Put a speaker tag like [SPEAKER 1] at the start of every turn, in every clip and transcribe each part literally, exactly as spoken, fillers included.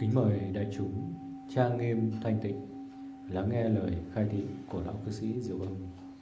[SPEAKER 1] Kính mời đại chúng trang nghiêm thanh tịnh lắng nghe lời khai thị của lão cư sĩ Diệu Âm.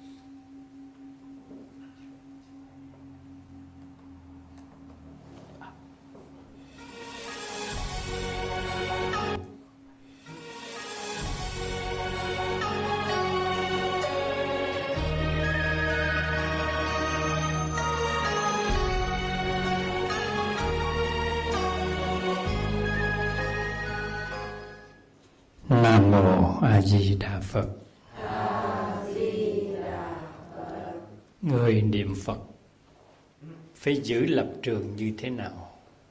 [SPEAKER 2] Nam mô A Di Đà Phật. Người niệm Phật phải giữ lập trường như thế nào?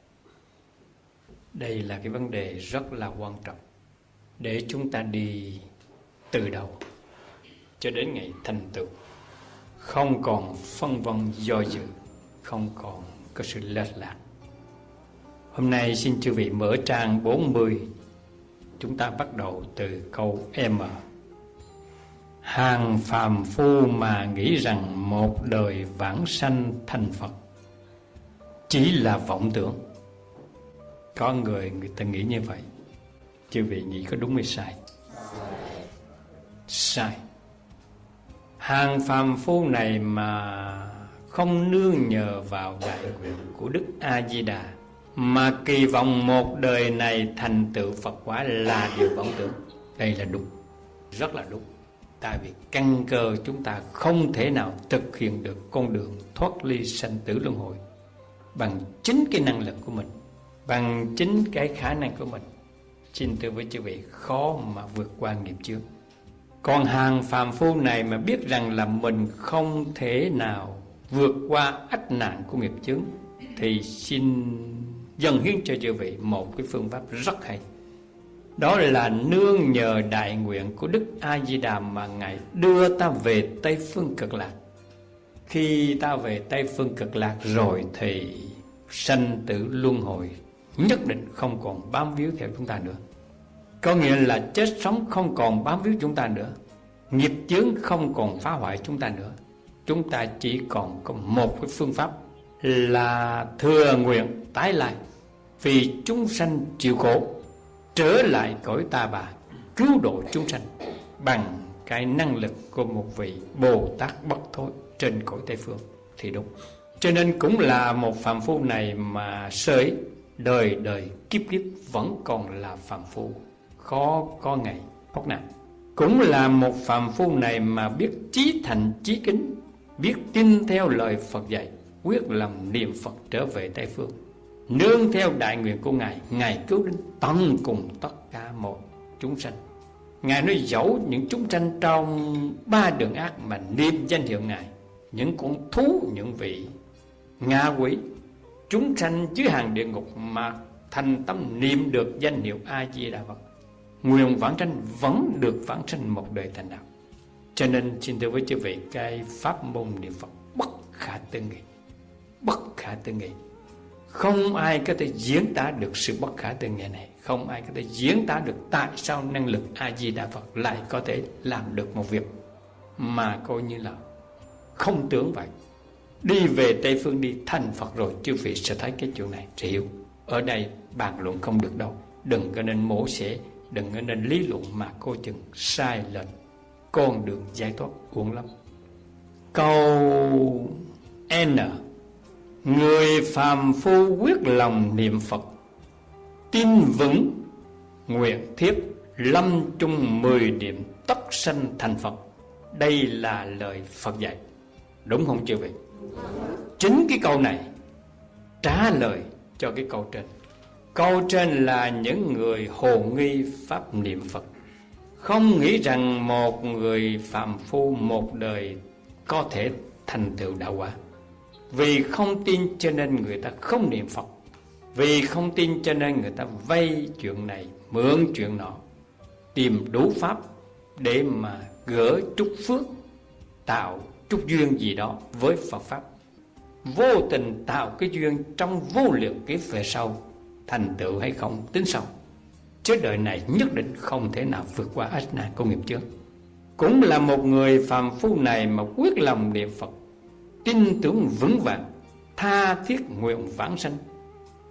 [SPEAKER 2] Đây là cái vấn đề rất là quan trọng để chúng ta đi từ đầu cho đến ngày thành tựu, không còn phân vân do dự, không còn có sự lệch lạc. Hôm nay xin chư vị mở trang bốn mươi. Chúng ta bắt đầu từ câu M. Hàng phàm phu mà nghĩ rằng một đời vãng sanh thành Phật chỉ là vọng tưởng. Có người người ta nghĩ như vậy. Chư vị nghĩ có đúng hay sai? Sai. Hàng phàm phu này mà không nương nhờ vào đại nguyện của Đức A Di Đà, mà kỳ vọng một đời này thành tựu Phật quả là điều vọng tưởng. Đây là đúng, rất là đúng. Tại vì căn cơ chúng ta không thể nào thực hiện được con đường thoát ly sanh tử luân hồi bằng chính cái năng lực của mình, bằng chính cái khả năng của mình. Xin thưa với chư vị, khó mà vượt qua nghiệp chướng. Còn hàng phàm phu này mà biết rằng là mình không thể nào vượt qua ách nạn của nghiệp chướng, thì xin dâng hiến cho chư vị một cái phương pháp rất hay. Đó là nương nhờ đại nguyện của Đức A Di Đà mà Ngài đưa ta về Tây Phương Cực Lạc. Khi ta về Tây Phương Cực Lạc rồi thì sanh tử luân hồi nhất định không còn bám víu theo chúng ta nữa. Có nghĩa là chết sống không còn bám víu chúng ta nữa, nghiệp chướng không còn phá hoại chúng ta nữa. Chúng ta chỉ còn có một cái phương pháp là thừa nguyện tái lai, vì chúng sanh chịu khổ, trở lại cõi ta bà, cứu độ chúng sanh bằng cái năng lực của một vị Bồ Tát bất thối trên cõi Tây Phương thì đúng. Cho nên cũng là một phàm phu này mà sởi đời đời kiếp kiếp vẫn còn là phàm phu, khó có ngày thoát nạn. Cũng là một phàm phu này mà biết chí thành chí kính, biết tin theo lời Phật dạy, quyết lòng niệm Phật trở về Tây Phương, nương theo đại nguyện của Ngài, Ngài cứu đến tận cùng tất cả mọi chúng sanh. Ngài nói dẫu những chúng sanh trong ba đường ác mà niệm danh hiệu Ngài, những con thú, những vị ngạ quỷ, chúng sanh dưới hàng địa ngục mà thành tâm niệm được danh hiệu A Di Đà Phật, nguyện vãng sanh vẫn được vãng sanh một đời thành đạo. Cho nên xin thưa với chư vị, cái pháp môn niệm Phật bất khả tư nghị, bất khả tư nghị. Không ai có thể diễn tả được sự bất khả tư nghị này. Không ai có thể diễn tả được tại sao năng lực A Di Đà Phật lại có thể làm được một việc mà coi như là không tưởng vậy. Đi về Tây Phương, đi thành Phật rồi, chư vị sẽ thấy cái chuyện này, sẽ hiểu. Ở đây bàn luận không được đâu. Đừng có nên mổ xẻ, đừng có nên lý luận mà coi chừng sai lệch con đường giải thoát uổng lắm. Câu N. Người phàm phu quyết lòng niệm Phật, tin vững nguyện thiếp, lâm chung mười điểm tất sanh thành Phật. Đây là lời Phật dạy, đúng không chư vị? Chính cái câu này trả lời cho cái câu trên. Câu trên là những người hồ nghi pháp niệm Phật, không nghĩ rằng một người phàm phu một đời có thể thành tựu đạo quả. Vì không tin cho nên người ta không niệm Phật, vì không tin cho nên người ta vay chuyện này mượn chuyện nọ, tìm đủ pháp để mà gỡ chút phước, tạo chút duyên gì đó với Phật pháp, vô tình tạo cái duyên trong vô lượng kiếp về sau, thành tựu hay không tính sau. Chứ đời này nhất định không thể nào vượt qua ách nạn của nghiệp chướng. Cũng là một người phàm phu này mà quyết lòng niệm Phật, tin tưởng vững vàng, tha thiết nguyện vãng sanh,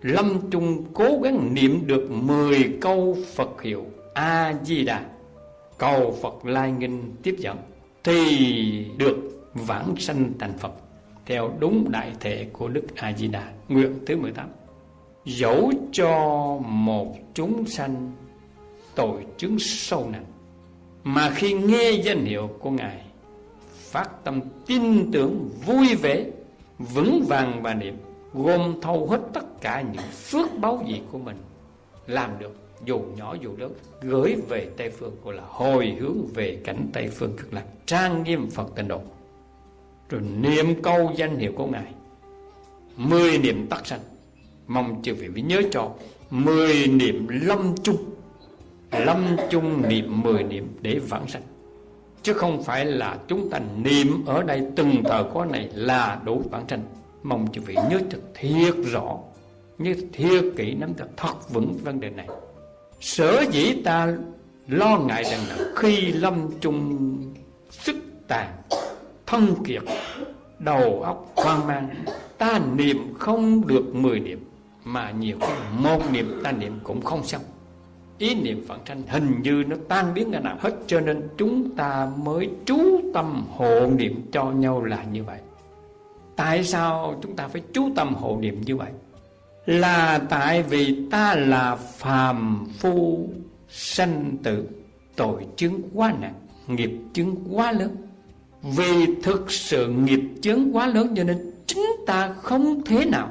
[SPEAKER 2] lâm chung cố gắng niệm được mười câu Phật hiệu A-di-đà, cầu Phật lai nghinh tiếp dẫn, thì được vãng sanh thành Phật theo đúng đại thể của Đức A-di-đà. Nguyện thứ mười tám: dẫu cho một chúng sanh tội chứng sâu nặng, mà khi nghe danh hiệu của Ngài phát tâm tin tưởng vui vẻ, vững vàng và niệm, gom thâu hết tất cả những phước báu gì của mình làm được, dù nhỏ dù lớn, gửi về Tây Phương, gọi là hồi hướng về cảnh Tây Phương cực lạc, trang nghiêm Phật tịnh độ, rồi niệm câu danh hiệu của Ngài, mười niệm tắc sanh. Mong chư vị phải nhớ cho mười niệm lâm chung. Lâm chung niệm mười niệm để vãng sanh, chứ không phải là chúng ta niệm ở đây từng tờ có này là đủ vãng sanh. Mong chư vị nhớ thật thiệt rõ, nhớ thiệt kỹ, nắm thật thật vững vấn đề này. Sở dĩ ta lo ngại rằng là khi lâm chung sức tàn, thân kiệt, đầu óc hoang mang, ta niệm không được mười niệm, mà nhiều cái một niệm ta niệm cũng không xong, ý niệm vãng sanh hình như nó tan biến ra nào hết. Cho nên chúng ta mới chú tâm hộ niệm cho nhau là như vậy. Tại sao chúng ta phải chú tâm hộ niệm như vậy? Là tại vì ta là phàm phu sanh tử, tội chướng quá nặng, nghiệp chướng quá lớn. Vì thực sự nghiệp chướng quá lớn cho nên chính ta không thể nào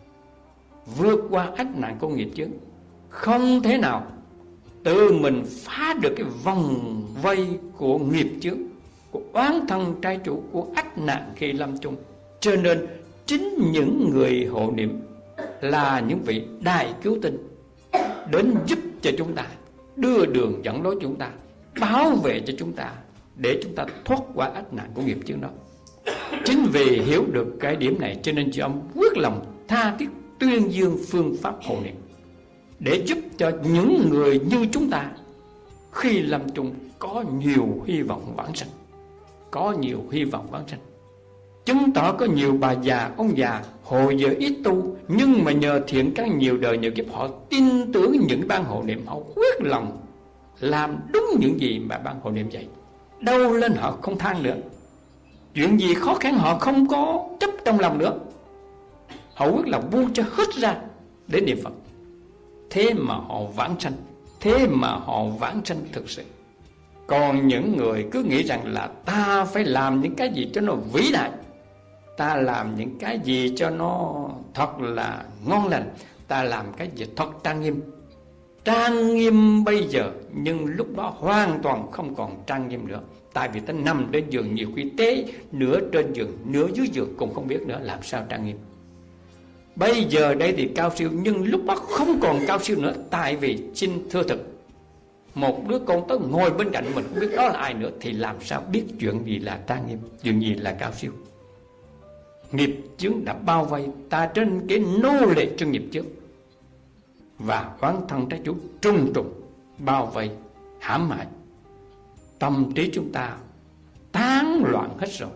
[SPEAKER 2] vượt qua ách nạn của nghiệp chướng, không thể nào tự mình phá được cái vòng vây của nghiệp chướng, của oán thân trai chủ, của ách nạn khi lâm chung. Cho nên chính những người hộ niệm là những vị đại cứu tinh, đến giúp cho chúng ta, đưa đường dẫn lối chúng ta, bảo vệ cho chúng ta, để chúng ta thoát qua ách nạn của nghiệp chướng đó. Chính vì hiểu được cái điểm này cho nên chư ông quyết lòng tha thiết tuyên dương phương pháp hộ niệm, để giúp cho những người như chúng ta khi lâm chung có nhiều hy vọng vãng sanh, có nhiều hy vọng vãng sanh. Chứng tỏ có nhiều bà già, ông già hồi giờ ít tu, nhưng mà nhờ thiện căn nhiều đời nhiều kiếp, họ tin tưởng những ban hộ niệm, họ quyết lòng làm đúng những gì mà ban hộ niệm dạy. Đâu lên họ không than nữa, chuyện gì khó khăn họ không có chấp trong lòng nữa, họ quyết là buông cho hết ra để niệm Phật. Thế mà họ vãng sanh, thế mà họ vãng sanh thực sự. Còn những người cứ nghĩ rằng là ta phải làm những cái gì cho nó vĩ đại, ta làm những cái gì cho nó thật là ngon lành, ta làm cái gì thật trang nghiêm. Trang nghiêm bây giờ, nhưng lúc đó hoàn toàn không còn trang nghiêm nữa. Tại vì ta nằm trên giường, nhiều khi tế nửa trên giường, nửa dưới giường cũng không biết nữa, làm sao trang nghiêm. Bây giờ đây thì cao siêu, nhưng lúc đó không còn cao siêu nữa. Tại vì xin thưa thực, một đứa con tới ngồi bên cạnh mình không biết đó là ai nữa, thì làm sao biết chuyện gì là trang nghiêm, chuyện gì là cao siêu. Nghiệp chướng đã bao vây ta trên cái nô lệ cho nghiệp chướng, và oán thân trái chủ trùng trùng bao vây hãm hại. Tâm trí chúng ta tán loạn hết rồi,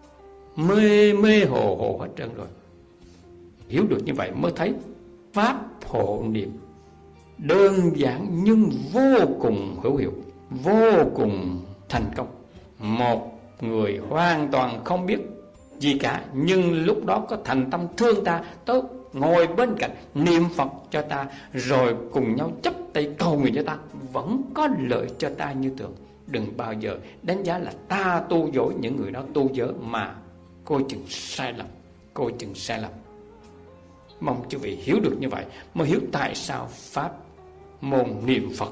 [SPEAKER 2] mê mê hồ hồ hết trơn rồi. Hiểu được như vậy mới thấy pháp hộ niệm đơn giản nhưng vô cùng hữu hiệu, vô cùng thành công. Một người hoàn toàn không biết gì cả, nhưng lúc đó có thành tâm thương ta, tới ngồi bên cạnh niệm Phật cho ta, rồi cùng nhau chấp tay cầu nguyện cho ta, vẫn có lợi cho ta như thường. Đừng bao giờ đánh giá là ta tu dối, những người đó tu dở, mà coi chừng sai lầm, coi chừng sai lầm. Mong quý vị hiểu được như vậy mới hiểu tại sao pháp môn niệm Phật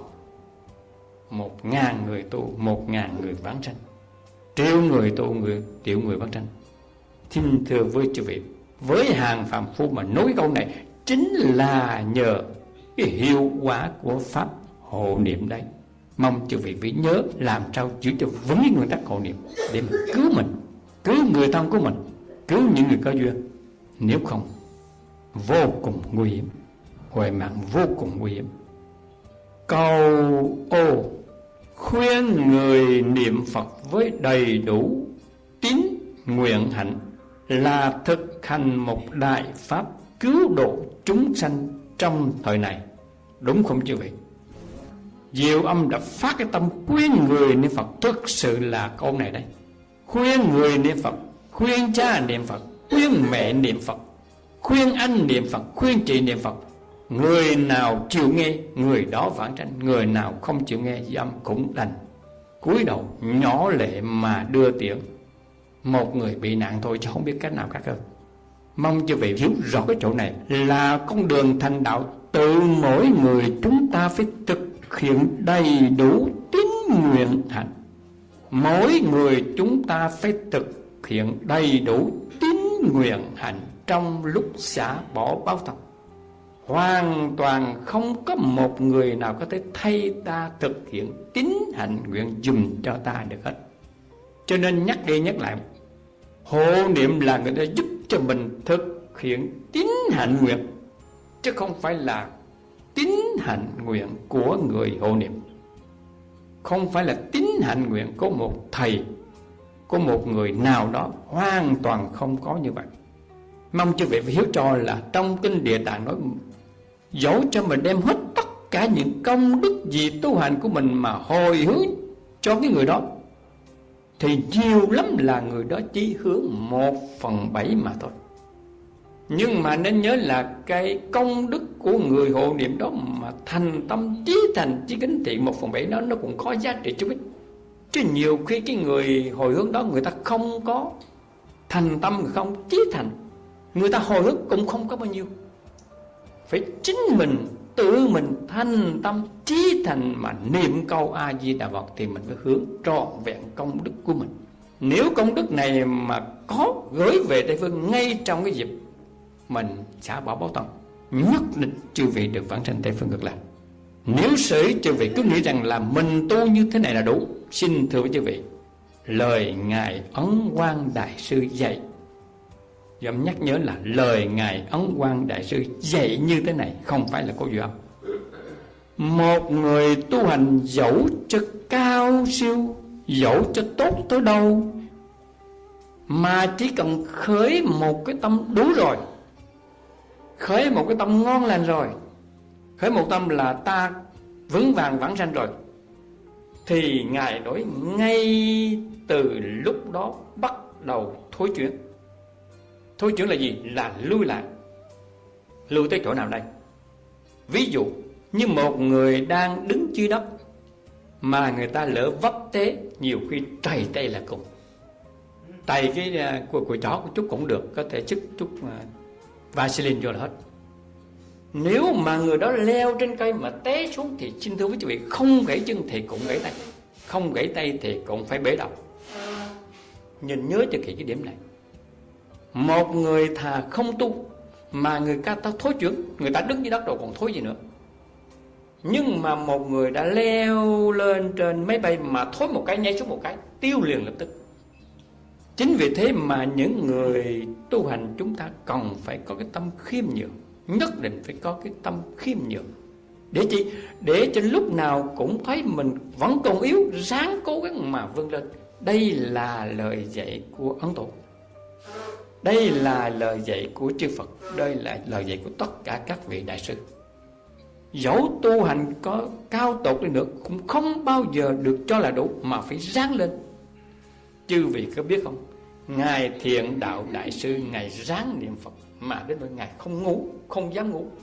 [SPEAKER 2] một ngàn người tu, một ngàn người vãng sanh, triệu người tu, người triệu người vãng sanh. Xin thưa với quý vị, với hàng phàm phu mà nói câu này chính là nhờ cái hiệu quả của pháp hộ niệm đấy. Mong quý vị phải nhớ làm sao giữ cho vững nguyên tắc hộ niệm để mà cứu mình, cứu người thân của mình, cứu những người có duyên. Nếu không, vô cùng nguy hiểm, huệ mạng vô cùng nguy hiểm. Câu ô khuyên người niệm Phật với đầy đủ tín nguyện hạnh là thực hành một đại pháp cứu độ chúng sanh trong thời này. Đúng không chư vị? Diệu Âm đã phát cái tâm khuyên người niệm Phật, thực sự là câu này đấy. Khuyên người niệm Phật, khuyên cha niệm Phật, khuyên mẹ niệm Phật, khuyên anh niệm Phật, khuyên chị niệm Phật. Người nào chịu nghe, người đó vãng sanh. Người nào không chịu nghe Diệu Âm cũng đành cúi đầu nhỏ lệ mà đưa tiễn. Một người bị nạn thôi chứ không biết cách nào khác hơn. Mong chư vị hiểu rõ cái chỗ này là con đường thành đạo. Tự mỗi người chúng ta phải thực hiện đầy đủ tín nguyện hạnh. Mỗi người chúng ta phải thực hiện đầy đủ tín nguyện hạnh trong lúc xả bỏ báo tập. Hoàn toàn không có một người nào có thể thay ta thực hiện tín hạnh nguyện dùm cho ta được hết. Cho nên nhắc đi nhắc lại, hộ niệm là người ta giúp cho mình thực hiện tín hạnh nguyện, chứ không phải là tín hạnh nguyện của người hộ niệm. Không phải là tín hạnh nguyện của một thầy, của một người nào đó. Hoàn toàn không có như vậy. Mong chư vị phải hiểu cho là trong kinh Địa Tạng nói, dẫu cho mình đem hết tất cả những công đức gì tu hành của mình mà hồi hướng cho cái người đó, thì nhiều lắm là người đó chỉ hướng một phần bảy mà thôi. Nhưng mà nên nhớ là cái công đức của người hộ niệm đó mà thành tâm chí thành chí kính thiện một phần bảy đó, nó cũng có giá trị chút ít. Chứ nhiều khi cái người hồi hướng đó người ta không có thành tâm, không chí thành, người ta hồi hướng cũng không có bao nhiêu. Phải chính mình tự mình thành tâm chí thành mà niệm câu A Di Đà Phật thì mình mới hướng trọn vẹn công đức của mình. Nếu công đức này mà có gửi về Tây Phương ngay trong cái dịp mình xả bỏ báo tâm, nhất định chư vị được vãng sanh Tây Phương Cực Lạc. Nếu sử chư vị cứ nghĩ rằng là mình tu như thế này là đủ, xin thưa với chư vị, lời Ngài Ấn Quang Đại Sư dạy, Dẫm nhắc nhớ là lời Ngài Ấn Quang Đại Sư dạy như thế này, không phải là câu duyên. Một người tu hành dẫu cho cao siêu, dẫu cho tốt tới đâu, mà chỉ cần khởi một cái tâm đủ rồi, khởi một cái tâm ngon lành rồi, khởi một tâm là ta vững vàng vãng sanh rồi, thì Ngài nói ngay từ lúc đó bắt đầu thối chuyển. Thối chuyển là gì? Là lui lại. Lui tới chỗ nào đây? Ví dụ như một người đang đứng dưới đất mà người ta lỡ vấp té, nhiều khi trầy tay là cùng. Tay cái của của chó của chút cũng được, có thể chức chút uh, Vaseline vô là hết. Nếu mà người đó leo trên cây mà té xuống thì xin thưa với quý vị, không gãy chân thì cũng gãy tay, không gãy tay thì cũng phải bể đầu. Nhìn nhớ cho kỹ cái điểm này. Một người thà không tu mà người ta thối chuyển, người ta đứng dưới đất rồi còn thối gì nữa. Nhưng mà một người đã leo lên trên máy bay mà thối một cái, nhảy xuống một cái, tiêu liền lập tức. Chính vì thế mà những người tu hành chúng ta cần phải có cái tâm khiêm nhường, nhất định phải có cái tâm khiêm nhường. Để chi? Để cho lúc nào cũng thấy mình vẫn còn yếu, ráng cố gắng mà vươn lên. Đây là lời dạy của Ấn Tổ, đây là lời dạy của chư Phật, đây là lời dạy của tất cả các vị đại sư. Dẫu tu hành có cao tột đi nữa cũng không bao giờ được cho là đủ, mà phải ráng lên. Chư vị có biết không, Ngài Thiện Đạo Đại Sư Ngài ráng niệm Phật mà đến nỗi Ngài không ngủ, không dám ngủ.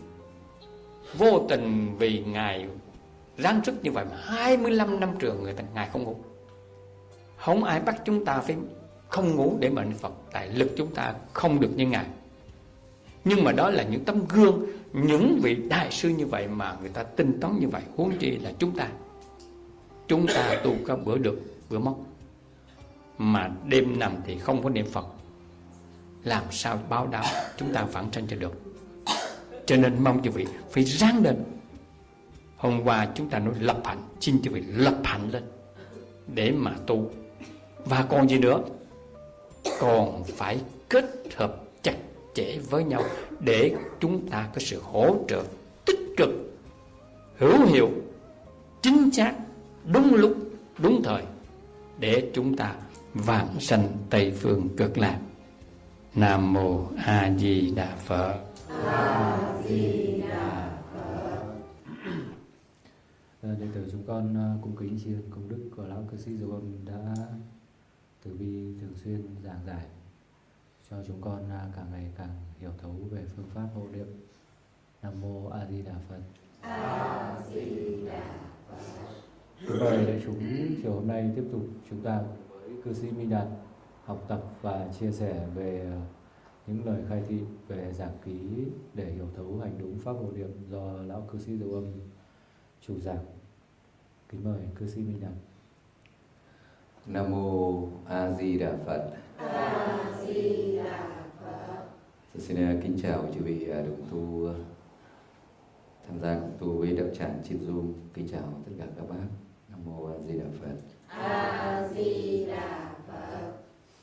[SPEAKER 2] Vô tình vì Ngài ráng sức như vậy mà hai mươi lăm năm trường người ta Ngài không ngủ. Không ai bắt chúng ta phải không ngủ để mà niệm Phật, tại lực chúng ta không được như Ngài. Nhưng mà đó là những tấm gương, những vị đại sư như vậy mà người ta tinh tấn như vậy, huống chi là chúng ta. Chúng ta tu có bữa được bữa mất, mà đêm nằm thì không có niệm Phật, làm sao báo đáp chúng ta vãng sanh cho được. Cho nên mong chư vị phải ráng lên. Hôm qua chúng ta nói lập hạnh, xin chư vị lập hạnh lên để mà tu. Và còn gì nữa? Còn phải kết hợp chặt chẽ với nhau để chúng ta có sự hỗ trợ tích cực, hữu hiệu, chính xác, đúng lúc, đúng thời, để chúng ta vãng sanh Tây Phương Cực Lạc. Nam Mô A Di Đà Phật.
[SPEAKER 1] A Di Đà Phật. Đệ tử chúng con cung kính tri ân công đức của lão cư sĩ Dầu Âm đã từ bi thường xuyên giảng giải cho chúng con càng ngày càng hiểu thấu về phương pháp hộ niệm. Nam mô A Di Đà Phật. A Di Đà Phật. Mời đại chúng chiều hôm nay tiếp tục chúng ta với cư sĩ Minh Đạt học tập và chia sẻ về những lời khai thị về giảng ký để hiểu thấu hành đúng pháp hộ niệm do lão cư sĩ Dầu Âm chủ giảng. Kính mời cư sĩ Minh Đạt.
[SPEAKER 3] Nam mô A Di Đà Phật.
[SPEAKER 4] A Di Đà Phật.
[SPEAKER 3] Xin kính chào chư vị đồng tu tham gia cộng tu với đạo tràng trên Zoom. Kính chào tất cả các bác. Nam mô A Di Đà Phật.
[SPEAKER 4] A Di Đà Phật.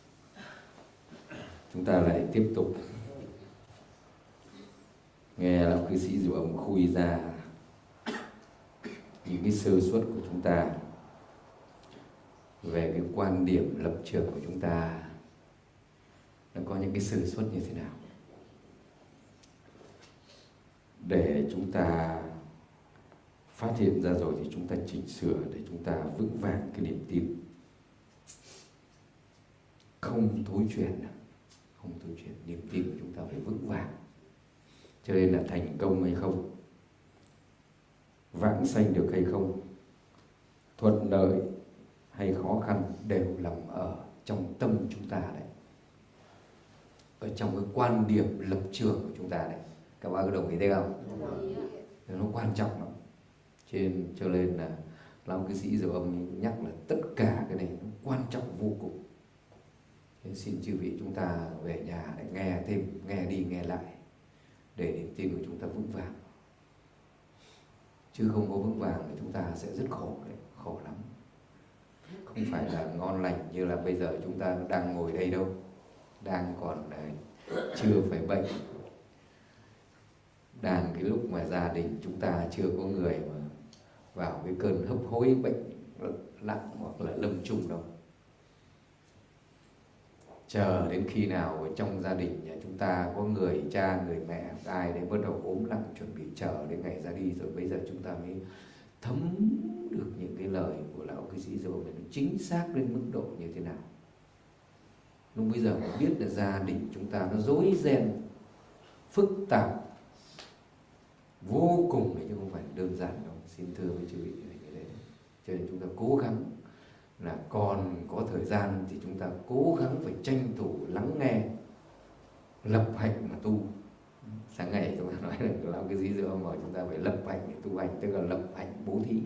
[SPEAKER 3] Chúng ta lại tiếp tục nghe lão cư sĩ Dầu Âm khui ra những cái sơ suất của chúng ta về cái quan điểm lập trường của chúng ta nó có những cái sơ suất như thế nào, để chúng ta phát hiện ra rồi thì chúng ta chỉnh sửa để chúng ta vững vàng cái niềm tin, không thối chuyển, không thối chuyển, niềm tin của chúng ta phải vững vàng. Cho nên là thành công hay không, vãng sanh được hay không, thuận lợi hay khó khăn đều nằm ở trong tâm chúng ta đấy, ở trong cái quan điểm lập trường của chúng ta đấy. Các bác có đồng ý thế không? Nó quan trọng lắm. Trên cho nên là lão cư sĩ Dầu Âm nhắc là tất cả cái này nó quan trọng vô cùng. Nên xin chư vị chúng ta về nhà để nghe thêm, nghe đi nghe lại để niềm tin của chúng ta vững vàng. Chứ không có vững vàng thì chúng ta sẽ rất khổ đấy, khổ lắm. Không phải là ngon lành như là bây giờ chúng ta đang ngồi đây đâu, đang còn đấy, chưa phải bệnh, đang cái lúc mà gia đình chúng ta chưa có người mà vào cái cơn hấp hối bệnh nặng hoặc là lâm chung đâu. Chờ đến khi nào ở trong gia đình nhà chúng ta có người cha, người mẹ, ai đấy bắt đầu ốm nặng, chuẩn bị chờ đến ngày ra đi rồi, bây giờ chúng ta mới thấm được những cái lời của lão cư sĩ Dầu Âm chính xác đến mức độ như thế nào. Lúc bây giờ mà biết là gia đình chúng ta nó rối ren, phức tạp vô cùng chứ không phải đơn giản đâu. Xin thưa với chư vị như thế. Cho nên chúng ta cố gắng là còn có thời gian thì chúng ta cố gắng phải tranh thủ lắng nghe, lập hạnh mà tu. Sáng ngày chúng ta nói là làm cái gì giữa mà chúng ta phải lập hạnh để tu hành, tức là lập hạnh bố thí.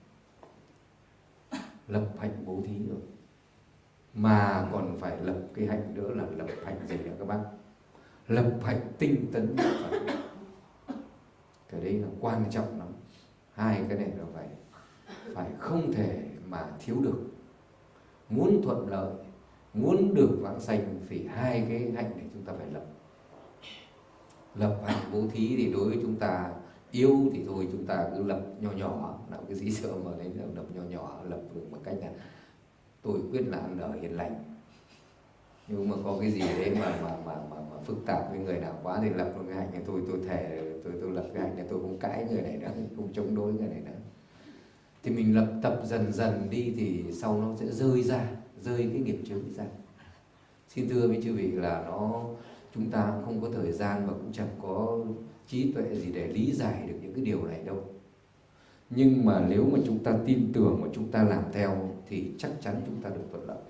[SPEAKER 3] Lập hạnh bố thí rồi mà còn phải lập cái hạnh nữa là lập hạnh gì nữa các bác? Lập hạnh tinh tấn Phật. Cái đấy là quan trọng lắm. Hai cái này là phải phải không thể mà thiếu được. Muốn thuận lợi, muốn được vãng sanh thì hai cái hạnh này chúng ta phải lập. Lập hạnh bố thí thì đối với chúng ta yêu thì thôi chúng ta cứ lập nhỏ nhỏ, nào cái gì sợ mà đấy là lập nhỏ nhỏ, lập được một cách là tôi quyết là ăn ở hiền lành. Nhưng mà có cái gì đấy mà mà mà mà, mà phức tạp với người nào quá thì lập một cái hạnh này tôi tôi thề tôi tôi lập cái hạnh này tôi không cãi người này nữa, không chống đối người này nữa. Thì mình lập tập dần dần đi thì sau nó sẽ rơi ra, rơi cái nghiệp chướng ra. Xin thưa với chư vị là nó chúng ta không có thời gian và cũng chẳng có trí tuệ gì để lý giải được những cái điều này đâu. Nhưng mà nếu mà chúng ta tin tưởng và chúng ta làm theo thì chắc chắn chúng ta được thuận lợi.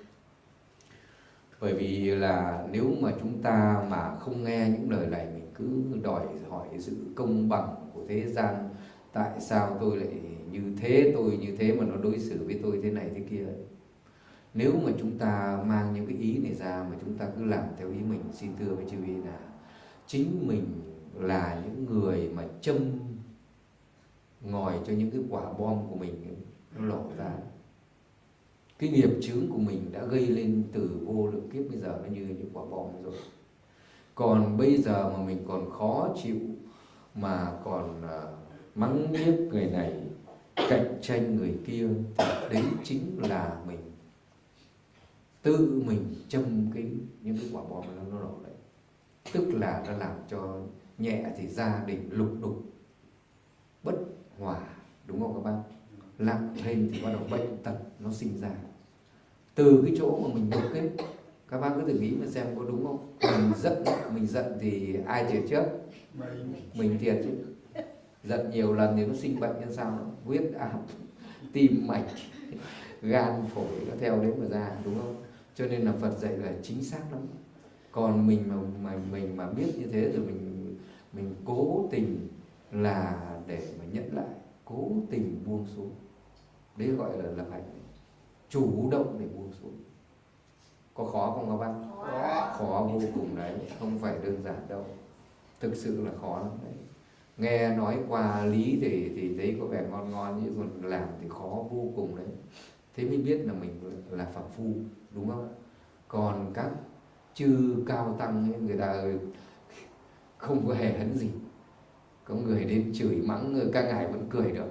[SPEAKER 3] Bởi vì là nếu mà chúng ta mà không nghe những lời này, mình cứ đòi hỏi sự công bằng của thế gian, tại sao tôi lại như thế, tôi như thế mà nó đối xử với tôi thế này thế kia. Nếu mà chúng ta mang những cái ý này ra mà chúng ta cứ làm theo ý mình, xin thưa với chư vị là chính mình là những người mà châm ngòi cho những cái quả bom của mình nó nổ ra. Cái nghiệp chướng của mình đã gây lên từ vô lượng kiếp, bây giờ nó như những quả bom rồi. Còn bây giờ mà mình còn khó chịu mà còn mắng nhiếc người này, cạnh tranh người kia, thì đấy chính là mình tự mình châm cái những cái quả bom nó nổ đấy. Tức là nó làm cho nhẹ thì gia đình lục đục bất hòa, đúng không các bác? Nặng lên thì bắt đầu bệnh tật nó sinh ra từ cái chỗ mà mình đục kết. Các bác cứ thử nghĩ mà xem có đúng không? Mình giận, mình giận thì ai thiệt trước? Mình thiệt chứ. Giận nhiều lần thì nó sinh bệnh như sao? Huyết áp, tim mạch, gan phổi nó theo đấy mà ra, đúng không? Cho nên là Phật dạy là chính xác lắm. Còn mình mà, mà mình mà biết như thế rồi mình mình cố tình là để mà nhận lại, cố tình buông xuống, đấy gọi là lập hạnh, chủ động để buông xuống. Có khó không các bác? Khó vô cùng đấy, không phải đơn giản đâu, thực sự là khó lắm đấy. Nghe nói qua lý thì thì thấy có vẻ ngon ngon, nhưng còn làm thì khó vô cùng đấy. Thế mới biết là mình là phàm phu, đúng không? Còn các chư cao tăng ấy, người ta không có hề hấn gì, có người đến chửi mắng các ngài vẫn cười được.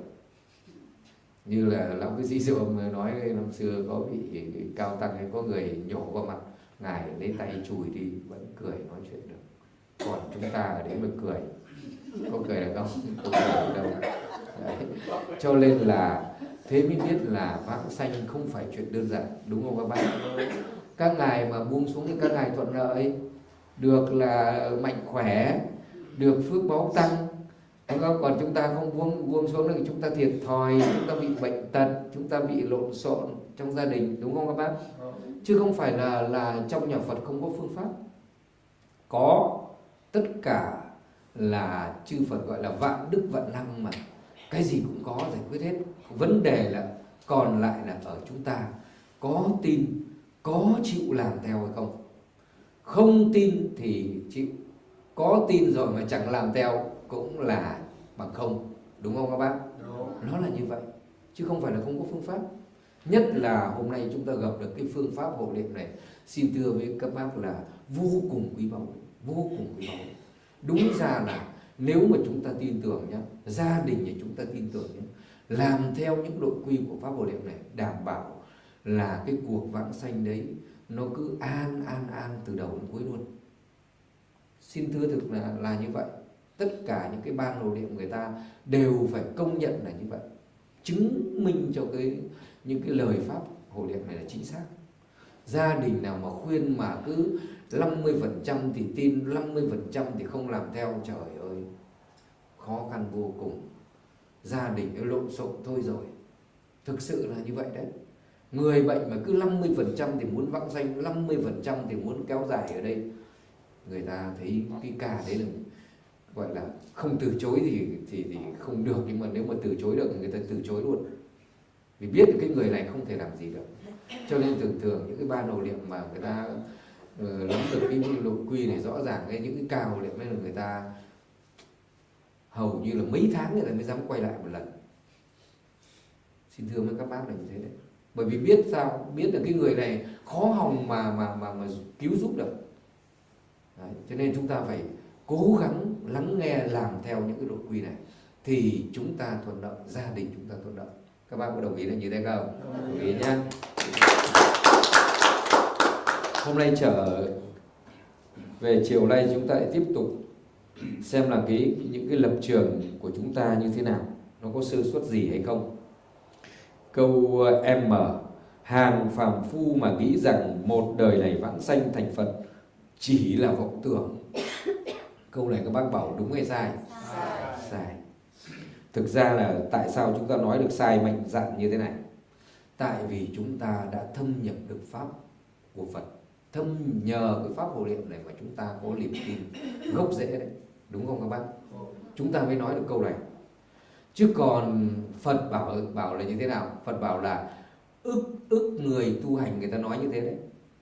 [SPEAKER 3] Như là lão cái sĩ Diệu nói năm xưa có vị cao tăng ấy, có người nhổ vào mặt ngài, lấy tay chùi đi vẫn cười nói chuyện được. Còn chúng ta ở đấy mà cười, có cười được không? Không cười đâu. Đấy. Cho nên là thế mới biết là vãng sanh không phải chuyện đơn giản, đúng không các bác? Các ngài mà buông xuống thì các ngài thuận lợi, được là mạnh khỏe, được phước báu tăng, đúng không? Còn chúng ta không buông buông xuống thì chúng ta thiệt thòi, chúng ta bị bệnh tật, chúng ta bị lộn xộn trong gia đình, đúng không các bác? Chứ không phải là là trong nhà Phật không có phương pháp. Có, tất cả là chư Phật gọi là vạn đức vạn năng mà, cái gì cũng có giải quyết hết. Vấn đề là còn lại là ở chúng ta có tin, có chịu làm theo hay không. Không tin thì chịu, có tin rồi mà chẳng làm theo cũng là bằng không, đúng không các bác? Đúng. Nó là như vậy, chứ không phải là không có phương pháp. Nhất là hôm nay chúng ta gặp được cái phương pháp hộ niệm này, xin thưa với các bác là vô cùng quý báu, vô cùng quý báu. Đúng ra là nếu mà chúng ta tin tưởng nhé, gia đình thì chúng ta tin tưởng nhé, làm theo những nội quy của pháp hộ niệm này, đảm bảo là cái cuộc vãng sanh đấy nó cứ an an an từ đầu đến cuối luôn. Xin thưa thực là là như vậy. Tất cả những cái ban hộ niệm người ta đều phải công nhận là như vậy, chứng minh cho cái những cái lời pháp hộ niệm này là chính xác. Gia đình nào mà khuyên mà cứ năm mươi phần trăm thì tin, năm mươi phần trăm thì không làm theo, trời ơi, khó khăn vô cùng. Gia đình nó lộn xộn thôi rồi. Thực sự là như vậy đấy. Người bệnh mà cứ năm mươi phần trăm thì muốn vãng sanh, năm mươi phần trăm thì muốn kéo dài ở đây. Người ta thấy cái ca đấy là gọi là không từ chối thì, thì, thì không được. Nhưng mà nếu mà từ chối được thì người ta từ chối luôn. Vì biết cái người này không thể làm gì được. Cho nên thường thường những cái ban hộ niệm mà người ta uh, nắm được cái nội quy này rõ ràng, cái những cái ca hộ niệm này là người ta hầu như là mấy tháng người ta mới dám quay lại một lần. Xin thưa với các bác là như thế đấy. Bởi vì biết sao? Biết là cái người này khó hòng mà mà mà, mà cứu giúp được. Đấy. Cho nên chúng ta phải cố gắng lắng nghe, làm theo những cái nội quy này thì chúng ta thuận lợi, gia đình chúng ta thuận lợi. Các bác có đồng ý là như thế không? Đồng ý nhá. Hôm nay trở về chiều nay chúng ta lại tiếp tục xem là cái những cái lập trường của chúng ta như thế nào, nó có sơ suất gì hay không. Câu M: hàng phàm phu mà nghĩ rằng một đời này vãng sanh thành Phật chỉ là vọng tưởng. Câu này các bác bảo đúng hay sai? Sai. Sai. Thực ra là tại sao chúng ta nói được sai mạnh dạn như thế này? Tại vì chúng ta đã thâm nhập được pháp của Phật, thâm nhờ cái pháp hộ niệm này mà chúng ta có niềm tin gốc rễ đấy, đúng không các bác? Chúng ta mới nói được câu này. Chứ còn Phật bảo bảo là như thế nào? Phật bảo là ức ức người tu hành, người ta nói như thế đấy.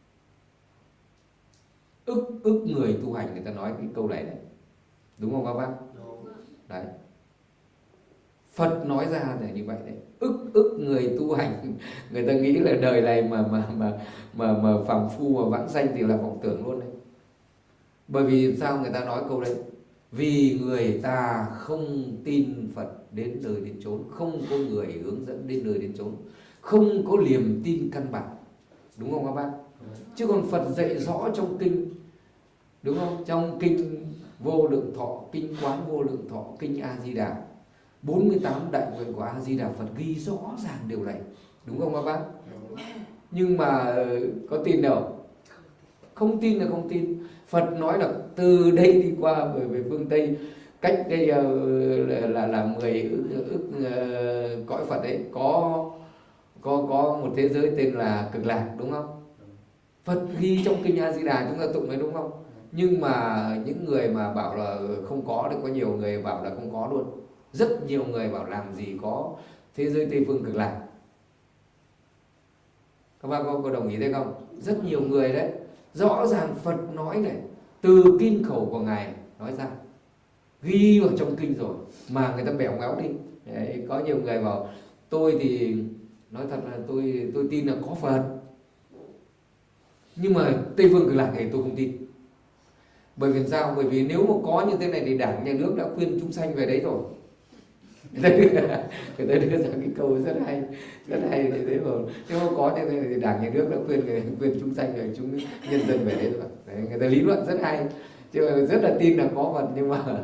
[SPEAKER 3] Ức ức người tu hành, người ta nói cái câu này đấy, đúng không các bác? Đấy. Phật nói ra là như vậy đấy. Ức ức người tu hành, người ta nghĩ là đời này mà mà mà mà mà phàm phu mà vãng sanh thì là vọng tưởng luôn đấy. Bởi vì sao người ta nói câu đấy? Vì người ta không tin Phật đến nơi đến chốn, không có người hướng dẫn đến nơi đến chốn, không có niềm tin căn bản, đúng không các bác? Chứ còn Phật dạy rõ trong kinh, đúng không? Trong kinh Vô Lượng Thọ, kinh Quán Vô Lượng Thọ, kinh A Di Đà, bốn mươi tám đại nguyện của A Di Đà Phật ghi rõ ràng điều này, đúng không các bác? Nhưng mà có tin đâu? Không tin là không tin. Phật nói là từ đây đi qua về, về phương Tây, cách đây uh, là là, là mười ức, ức uh, cõi Phật ấy có có có một thế giới tên là Cực Lạc, đúng không? Phật ghi trong kinh A Di Đà chúng ta tụng đấy, đúng không? Nhưng mà những người mà bảo là không có thì có nhiều người bảo là không có luôn. Rất nhiều người bảo làm gì có thế giới Tây phương Cực Lạc. Các bác có, có đồng ý thế không? Rất nhiều người đấy. Rõ ràng Phật nói này, từ kim khẩu của Ngài nói ra, ghi vào trong kinh rồi mà người ta bẻo ngéo đi. Đấy, có nhiều người bảo tôi thì nói thật là tôi tôi tin là có Phật, nhưng mà Tây phương Cực Lạc này tôi không tin. Bởi vì sao? Bởi vì nếu mà có như thế này thì Đảng, Nhà nước đã khuyên chúng sanh về đấy rồi. Người ta đưa ra cái câu rất hay, rất hay như thế rồi. Nếu mà có như thế này thì Đảng, Nhà nước đã khuyên khuyên chúng sanh về, chúng nhân dân về đấy rồi. Đấy, người ta lý luận rất hay, chứ rất là tin là có Phật, nhưng mà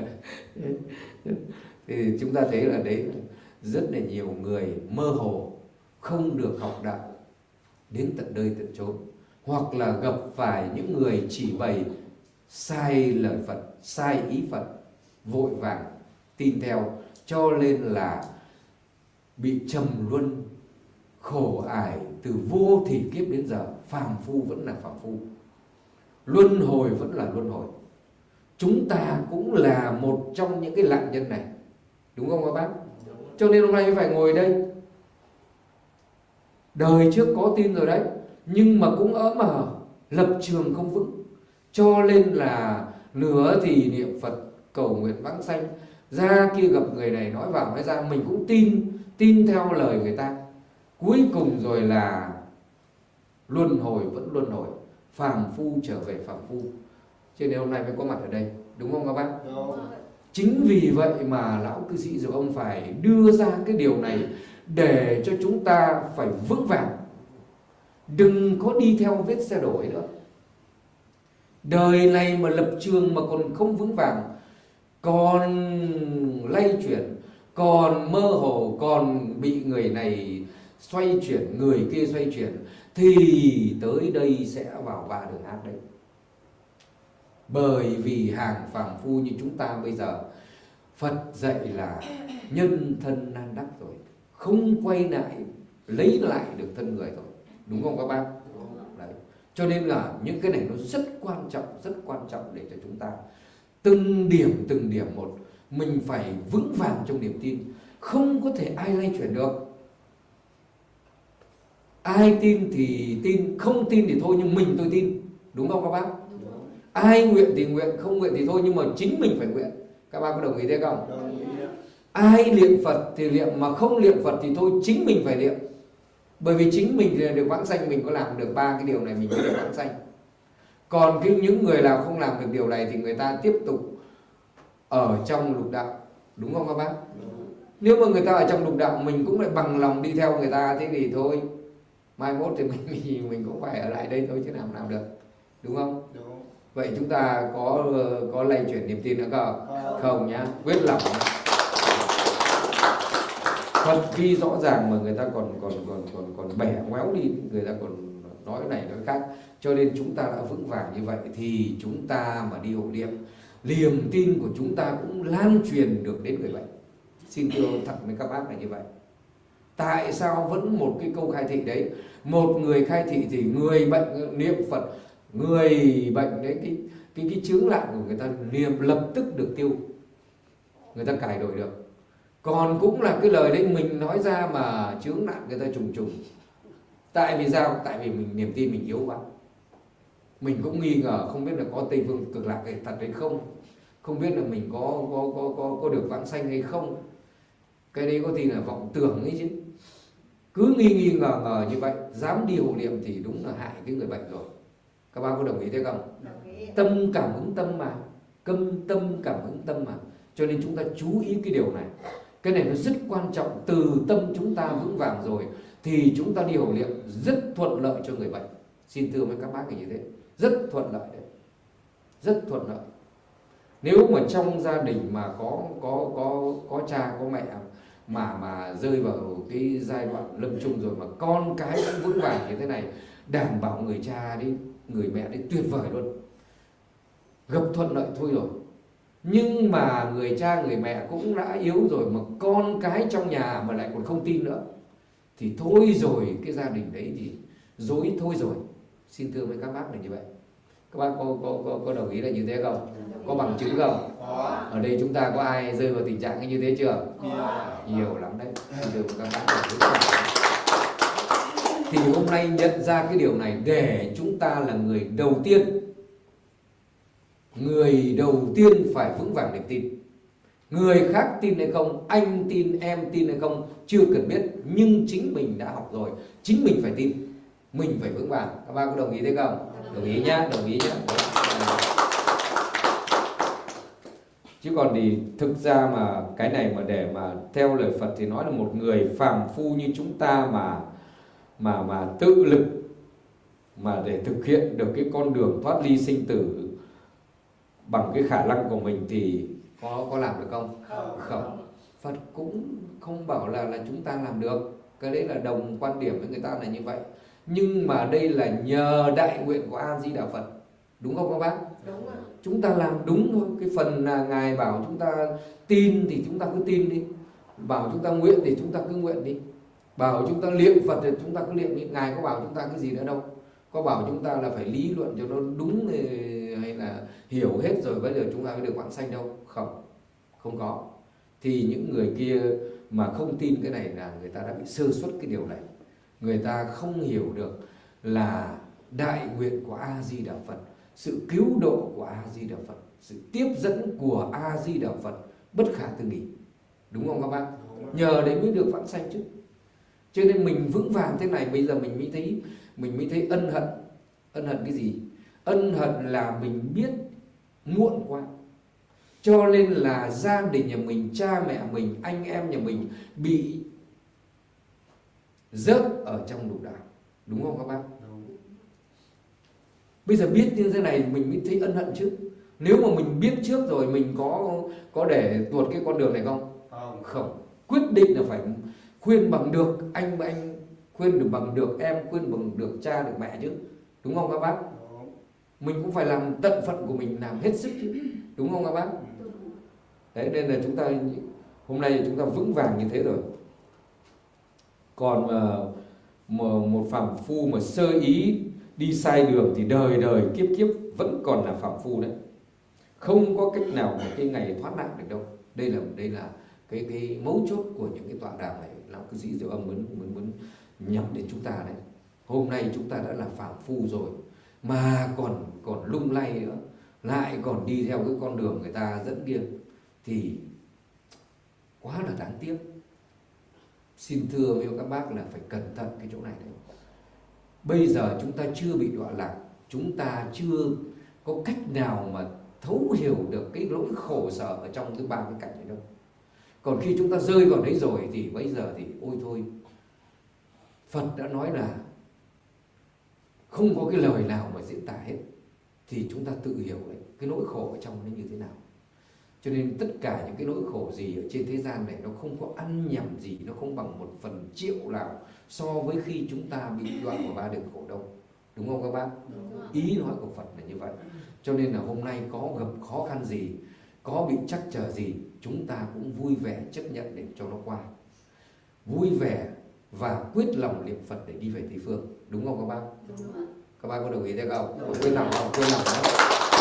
[SPEAKER 3] thì chúng ta thấy là đấy rất là nhiều người mơ hồ, không được học đạo đến tận nơi tận chốn, hoặc là gặp phải những người chỉ bày sai lời Phật, sai ý Phật, vội vàng tin theo, cho nên là bị trầm luân khổ ải từ vô thỉ kiếp đến giờ. Phàm phu vẫn là phàm phu, luân hồi vẫn là luân hồi. Chúng ta cũng là một trong những cái nạn nhân này, đúng không các bác? Cho nên hôm nay mới phải ngồi đây. Đời trước có tin rồi đấy, nhưng mà cũng ỡm mờ, lập trường không vững, cho nên là nửa thì niệm Phật cầu nguyện vãng sanh, ra kia gặp người này nói vào nói ra, mình cũng tin, tin theo lời người ta. Cuối cùng rồi là luân hồi vẫn luân hồi, phàm phu trở về phàm phu. Cho nên hôm nay mới có mặt ở đây, đúng không các bác? Đúng. Chính vì vậy mà lão cư sĩ Diệu Âm phải đưa ra cái điều này để cho chúng ta phải vững vàng, đừng có đi theo vết xe đổ ấy nữa. Đời này mà lập trường mà còn không vững vàng, còn lay chuyển, còn mơ hồ, còn bị người này xoay chuyển, người kia xoay chuyển, thì tới đây sẽ vào ba đường ác đấy. Bởi vì hàng phàm phu như chúng ta bây giờ, Phật dạy là nhân thân nan đắc rồi, không quay lại lấy lại được thân người rồi, đúng không các bác? Đấy. Cho nên là những cái này nó rất quan trọng, rất quan trọng để cho chúng ta từng điểm từng điểm một, mình phải vững vàng trong niềm tin, không có thể ai lay chuyển được. Ai tin thì tin, không tin thì thôi, nhưng mình tôi tin, đúng không các bác? Ai nguyện thì nguyện, không nguyện thì thôi, nhưng mà chính mình phải nguyện. Các bác có đồng ý thế không? Đồng ý. Ai niệm Phật thì niệm, mà không niệm Phật thì thôi, chính mình phải niệm. Bởi vì chính mình thì được vãng sanh, mình có làm được ba cái điều này mình mới được vãng sanh. Còn cái những người nào không làm được điều này thì người ta tiếp tục ở trong lục đạo, đúng không các bác? Đúng. Nếu mà người ta ở trong lục đạo, mình cũng lại bằng lòng đi theo người ta, thế thì thôi, mai mốt thì mình mình cũng phải ở lại đây thôi, chứ làm nào được, đúng không? Đúng. Vậy chúng ta có có lay chuyển niềm tin nữa không? Không, không nhá, quyết lòng. Phật ghi rõ ràng mà người ta còn còn còn còn còn bẻ ngoéo đi, người ta còn nói này nói khác. Cho nên chúng ta đã vững vàng như vậy thì chúng ta mà đi hộ niệm, niềm tin của chúng ta cũng lan truyền được đến người bệnh. Xin thưa thật với các bác là như vậy. Tại sao vẫn một cái câu khai thị đấy, một người khai thị thì người bệnh niệm Phật, người bệnh đấy cái cái cái chướng lạn của người ta niệm lập tức được tiêu, người ta cải đổi được. Còn cũng là cái lời đấy mình nói ra mà chướng nạn người ta trùng trùng. Tại vì sao? Tại vì mình niềm tin mình yếu quá. Mình cũng nghi ngờ không biết là có Tây phương Cực Lạc hay thật hay không, không biết là mình có có có có, có được vãng sanh hay không. Cái đấy có thì là vọng tưởng ấy chứ. Cứ nghi nghi ngờ ngờ như vậy, dám đi hộ niệm thì đúng là hại cái người bệnh rồi. Các bác có đồng ý thế không? Tâm cảm ứng tâm mà, câm tâm cảm ứng tâm mà. Cho nên chúng ta chú ý cái điều này. Cái này nó rất quan trọng. Từ tâm chúng ta vững vàng rồi thì chúng ta đi hộ niệm rất thuận lợi cho người bệnh. Xin thưa với các bác là như thế, rất thuận lợi đấy, rất thuận lợi. Nếu mà trong gia đình mà có có có có cha có mẹ mà mà rơi vào cái giai đoạn lâm chung rồi mà con cái cũng vững vàng như thế này, đảm bảo người cha đi, người mẹ đấy tuyệt vời luôn, gặp thuận lợi thôi rồi. Nhưng mà người cha người mẹ cũng đã yếu rồi mà con cái trong nhà mà lại còn không tin nữa thì thôi rồi, cái gia đình đấy thì dối thôi rồi. Xin thưa với các bác là như vậy. Các bác có có có, có đồng ý là như thế không? Có bằng chứng không? Ở đây chúng ta có ai rơi vào tình trạng như thế chưa? Nhiều lắm đấy. Xin thưa với các bác là thì hôm nay nhận ra cái điều này để chúng ta là người đầu tiên, người đầu tiên phải vững vàng niềm tin. Người khác tin hay không, anh tin, em tin hay không chưa cần biết, nhưng chính mình đã học rồi, chính mình phải tin, mình phải vững vàng. Các bạn có đồng ý thế không? Đồng ý nhá, đồng ý nhá. Chứ còn thì thực ra mà cái này mà để mà theo lời Phật thì nói là một người phàm phu như chúng ta mà mà mà tự lực mà để thực hiện được cái con đường thoát ly sinh tử bằng cái khả năng của mình thì có có làm được không? Không. Không. Phật cũng không bảo là là chúng ta làm được. Cái đấy là đồng quan điểm với người ta là như vậy. Nhưng mà đây là nhờ đại nguyện của A Di Đà Phật. Đúng không các bác?
[SPEAKER 4] Đúng rồi.
[SPEAKER 3] Chúng ta làm đúng thôi. Cái phần là Ngài bảo chúng ta tin thì chúng ta cứ tin đi. Bảo chúng ta nguyện thì chúng ta cứ nguyện đi. Bảo chúng ta niệm Phật thì chúng ta cứ niệm đi. Ngài có bảo chúng ta cái gì nữa đâu. Có bảo chúng ta là phải lý luận cho nó đúng hay là hiểu hết rồi bây giờ chúng ta mới được vãng sanh đâu. Không. Không có. Thì những người kia mà không tin cái này là người ta đã bị sơ suất cái điều này. Người ta không hiểu được là đại nguyện của A Di Đà Phật, sự cứu độ của A Di Đà Phật, sự tiếp dẫn của A Di Đà Phật bất khả tư nghị. Đúng không các bác? Nhờ đấy mới được vãng sanh chứ. Cho nên mình vững vàng thế này bây giờ mình mới thấy mình mới thấy ân hận. Ân hận cái gì? Ân hận là mình biết muộn quá. Cho nên là gia đình nhà mình, cha mẹ mình, anh em nhà mình bị rớt ở trong lục đạo. Đúng không các bác? Đúng. Bây giờ biết như thế này mình mới thấy ân hận chứ. Nếu mà mình biết trước rồi mình có có để tuột cái con đường này không? Không. Không. Quyết định là phải khuyên bằng được anh anh khuyên được bằng được em, khuyên bằng được cha được mẹ chứ. Đúng không các bác? Đúng. Mình cũng phải làm tận phận của mình, làm hết sức chứ. Đúng không các bác? Đấy nên là chúng ta hôm nay chúng ta vững vàng như thế rồi. Còn mà một phàm phu mà sơ ý đi sai đường thì đời đời kiếp kiếp vẫn còn là phàm phu đấy. Không có cách nào mà cái ngày thoát nạn được đâu. Đây là đây là cái cái mấu chốt của những cái tọa đàm này, lão cư sĩ Diệu Âm muốn muốn muốn nhắm đến chúng ta đấy. Hôm nay chúng ta đã là phàm phu rồi mà còn còn lung lay nữa, lại còn đi theo cái con đường người ta dẫn kia thì quá là đáng tiếc. Xin thưa với các bác là phải cẩn thận cái chỗ này đấy. Bây giờ chúng ta chưa bị đọa lạc, chúng ta chưa có cách nào mà thấu hiểu được cái nỗi khổ sở ở trong cái ba cái cảnh này đâu. Còn khi chúng ta rơi vào đấy rồi thì bây giờ thì ôi thôi, Phật đã nói là không có cái lời nào mà diễn tả hết. Thì chúng ta tự hiểu đấy, cái nỗi khổ ở trong nó như thế nào. Cho nên tất cả những cái nỗi khổ gì ở trên thế gian này nó không có ăn nhầm gì, nó không bằng một phần triệu nào so với khi chúng ta bị đoạn vào ba đường khổ đâu. Đúng không các bác? Ý nói của Phật là như vậy. Cho nên là hôm nay có gặp khó khăn gì, có bị trắc trở gì, chúng ta cũng vui vẻ chấp nhận để cho nó qua. Vui vẻ và quyết lòng niệm Phật để đi về Tây Phương. Đúng không các bác? Đúng. Các bác có đồng ý thế không? Có quên lòng không? Quên lòng đó.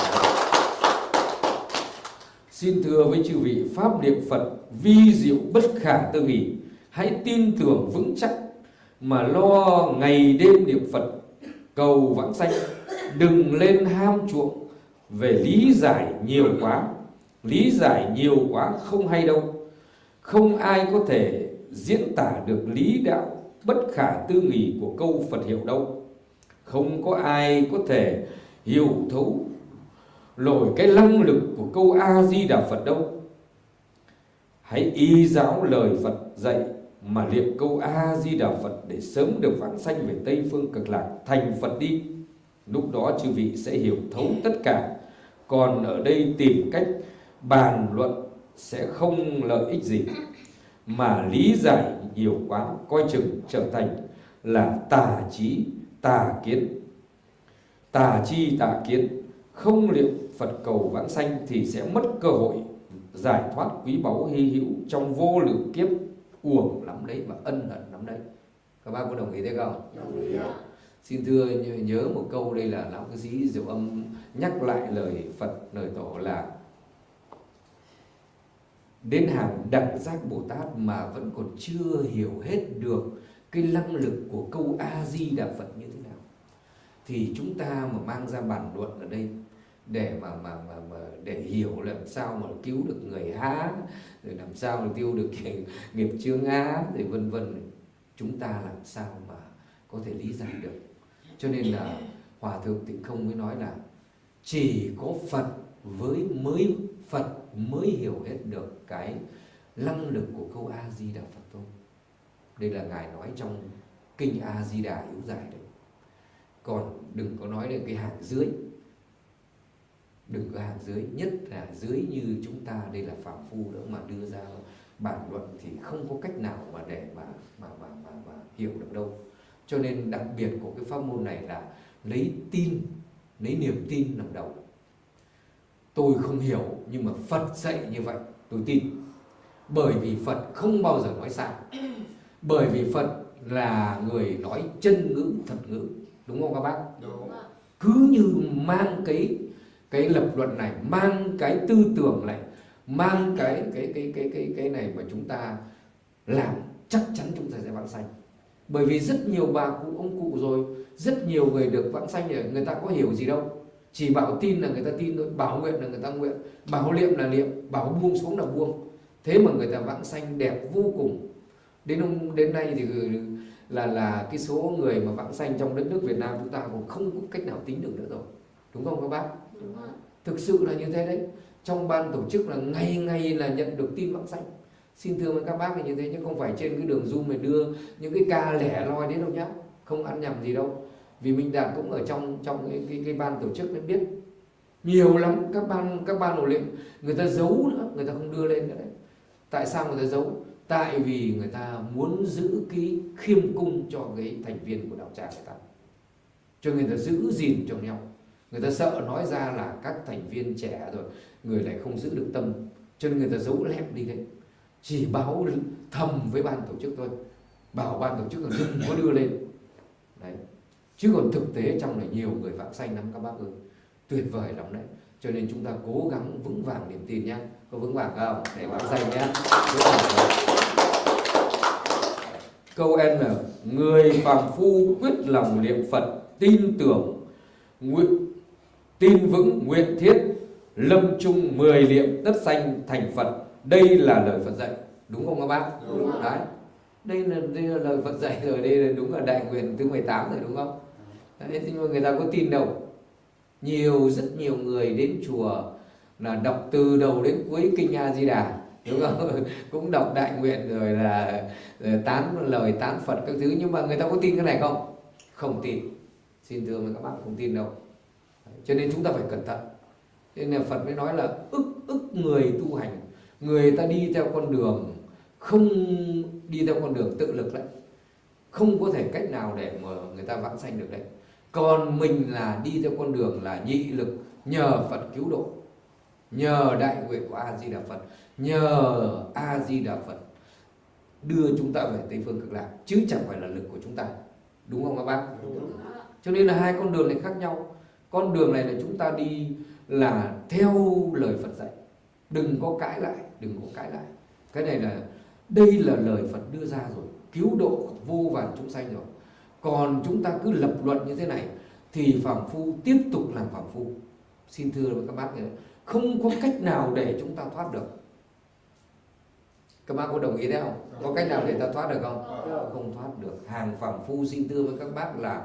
[SPEAKER 3] Xin thưa với chư vị, pháp niệm Phật vi diệu bất khả tư nghị. Hãy tin tưởng vững chắc mà lo ngày đêm niệm Phật cầu vãng sanh. Đừng lên ham chuộng về lý giải nhiều quá. Lý giải nhiều quá không hay đâu. Không ai có thể diễn tả được lý đạo bất khả tư nghị của câu Phật hiệu đâu. Không có ai có thể hiểu thấu nổi cái năng lực của câu A Di Đà Phật đâu. Hãy y giáo lời Phật dạy mà niệm câu A Di Đà Phật để sớm được vãng sanh về Tây Phương Cực Lạc thành Phật đi. Lúc đó chư vị sẽ hiểu thấu tất cả, Còn ở đây tìm cách bàn luận sẽ không lợi ích gì, mà lý giải nhiều quá coi chừng trở thành là tà trí tà kiến. Tà chi tà kiến, không liệu Phật cầu vãng sanh thì sẽ mất cơ hội giải thoát quý báu hy hữu trong vô lượng kiếp, uổng lắm đấy và ân hận lắm đấy. Các bác có đồng ý thế không?
[SPEAKER 4] Đồng ý ạ.
[SPEAKER 3] Xin thưa nhớ một câu đây là lão cư sĩ Diệu Âm nhắc lại lời Phật, lời Tổ là đến hàng đẳng giác Bồ Tát mà vẫn còn chưa hiểu hết được cái năng lực của câu A Di Đà Phật như thế nào, thì chúng ta mà mang ra bàn luận ở đây để mà mà mà, mà để hiểu làm sao mà cứu được người há, rồi làm sao mà tiêu được cái nghiệp chướng á, rồi vân vân, chúng ta làm sao mà có thể lý giải được. Cho nên là Hòa thượng Tịnh Không mới nói là chỉ có Phật với mới Phật mới hiểu hết được cái năng lực của câu A Di Đà Phật thôi. Đây là ngài nói trong kinh A Di Đà Yếu Giải đấy. Còn đừng có nói đến cái hàng dưới, đừng có hàng dưới, nhất là dưới như chúng ta đây là phàm phu nữa mà đưa ra bàn luận thì không có cách nào mà để mà mà mà mà, mà hiểu được đâu. Cho nên đặc biệt của cái pháp môn này là lấy tin, lấy niềm tin làm đầu. Tôi không hiểu nhưng mà Phật dạy như vậy tôi tin, bởi vì Phật không bao giờ nói sai, bởi vì Phật là người nói chân ngữ thật ngữ, đúng không các bác?
[SPEAKER 4] Đúng.
[SPEAKER 3] Cứ như mang cái cái lập luận này, mang cái tư tưởng này, mang cái cái cái cái cái cái này mà chúng ta làm, chắc chắn chúng ta sẽ vãng sanh. Bởi vì rất nhiều bà cụ ông cụ rồi, rất nhiều người được vãng sanh rồi, người ta có hiểu gì đâu, chỉ bảo tin là người ta tin thôi, bảo nguyện là người ta nguyện, bảo niệm là niệm, bảo buông xuống là buông. Thế mà người ta vãng sanh đẹp vô cùng. Đến hôm đến nay thì là là cái số người mà vãng sanh trong đất nước Việt Nam chúng ta cũng không có cách nào tính được nữa rồi, đúng không các bác?
[SPEAKER 4] Đúng ạ.
[SPEAKER 3] Thực sự là như thế đấy. Trong ban tổ chức là ngày ngày là nhận được tin vãng sanh. Xin thưa với các bác là như thế, chứ không phải trên cái đường Zoom mà đưa những cái ca lẻ loi đến đâu nhá, không ăn nhầm gì đâu. Vì mình Đạt cũng ở trong trong cái cái, cái ban tổ chức nên biết nhiều lắm, các ban các ban hộ niệm người ta giấu nữa, người ta không đưa lên nữa đấy. Tại sao người ta giấu? Tại vì người ta muốn giữ cái khiêm cung cho cái thành viên của đạo tràng người ta, cho người ta giữ gìn cho nhau. Người ta sợ nói ra là các thành viên trẻ rồi người lại không giữ được tâm, cho nên người ta giấu lẹm đi đấy, chỉ báo thầm với ban tổ chức thôi, bảo ban tổ chức là đừng có đưa lên đấy. Chứ còn thực tế trong này nhiều người vãng sanh lắm các bác ơi, tuyệt vời lắm đấy. Cho nên chúng ta cố gắng vững vàng niềm tin nhé. Có vững vàng không? Để vãng sanh nhé. Câu N: người phàm phu quyết lòng niệm Phật, tin tưởng nguyện tin vững nguyện thiết, lâm chung mười niệm tất sanh thành Phật. Đây là lời Phật dạy, đúng không các bác?
[SPEAKER 4] Đúng.
[SPEAKER 3] Đấy. Đây là, đây là lời Phật dạy rồi, đây là đúng là đại nguyện thứ mười tám rồi, đúng không? Đấy, nhưng mà người ta có tin đâu. Nhiều, rất nhiều người đến chùa là đọc từ đầu đến cuối kinh A Di Đà, đúng không? Cũng đọc đại nguyện rồi là rồi tán lời tán Phật các thứ, nhưng mà người ta có tin cái này không? Không tin. Xin thưa với các bạn, không tin đâu. Cho nên chúng ta phải cẩn thận. Cho nên là Phật mới nói là ức ức người tu hành, người ta đi theo con đường không đi theo con đường tự lực đấy, không có thể cách nào để mà người ta vãng sanh được đấy. Còn mình là đi theo con đường là nhị lực, nhờ Phật cứu độ, nhờ đại nguyện của A Di Đà Phật, nhờ A Di Đà Phật đưa chúng ta về Tây Phương Cực Lạc, chứ chẳng phải là lực của chúng ta, đúng không các bác?
[SPEAKER 4] Đúng.
[SPEAKER 3] Cho nên là hai con đường này khác nhau. Con đường này là chúng ta đi là theo lời Phật dạy, đừng có cãi lại, đừng có cãi lại. Cái này là đây là lời Phật đưa ra rồi, cứu độ vô vàn chúng sanh rồi. Còn chúng ta cứ lập luận như thế này thì phàm phu tiếp tục làm phàm phu. Xin thưa với các bác, không có cách nào để chúng ta thoát được. Các bác có đồng ý đấy không? Có cách nào để ta thoát được không? Không thoát được. Hàng phàm phu, xin thưa với các bác, là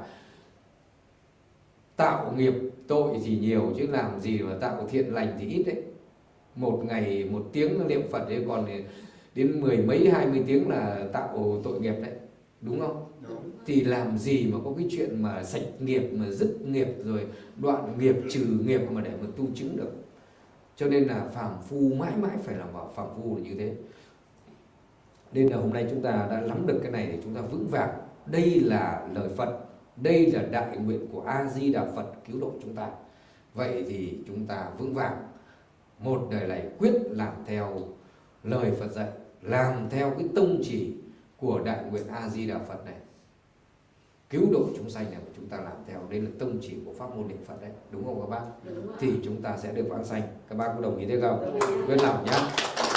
[SPEAKER 3] tạo nghiệp tội thì nhiều chứ làm gì mà tạo thiện lành thì ít đấy. Một ngày một tiếng niệm Phật đấy, còn đến mười mấy hai mươi tiếng là tạo tội nghiệp đấy, đúng không? Thì làm gì mà có cái chuyện mà sạch nghiệp, mà dứt nghiệp, rồi đoạn nghiệp, trừ nghiệp mà để mà tu chứng được. Cho nên là phàm phu mãi mãi phải làm vào phàm phu là như thế. Nên là hôm nay chúng ta đã nắm được cái này để chúng ta vững vàng. Đây là lời Phật, đây là đại nguyện của A Di Đà Phật cứu độ chúng ta. Vậy thì chúng ta vững vàng, một đời này quyết làm theo lời Phật dạy, làm theo cái tông chỉ của đại nguyện A Di Đà Phật này, cứu độ chúng sanh này, mà chúng ta làm theo. Đây là tông chỉ của pháp môn niệm Phật đấy, đúng không các bác? Thì chúng ta sẽ được vãng sanh. Các bác có đồng ý thế không? Quyết lòng nhé.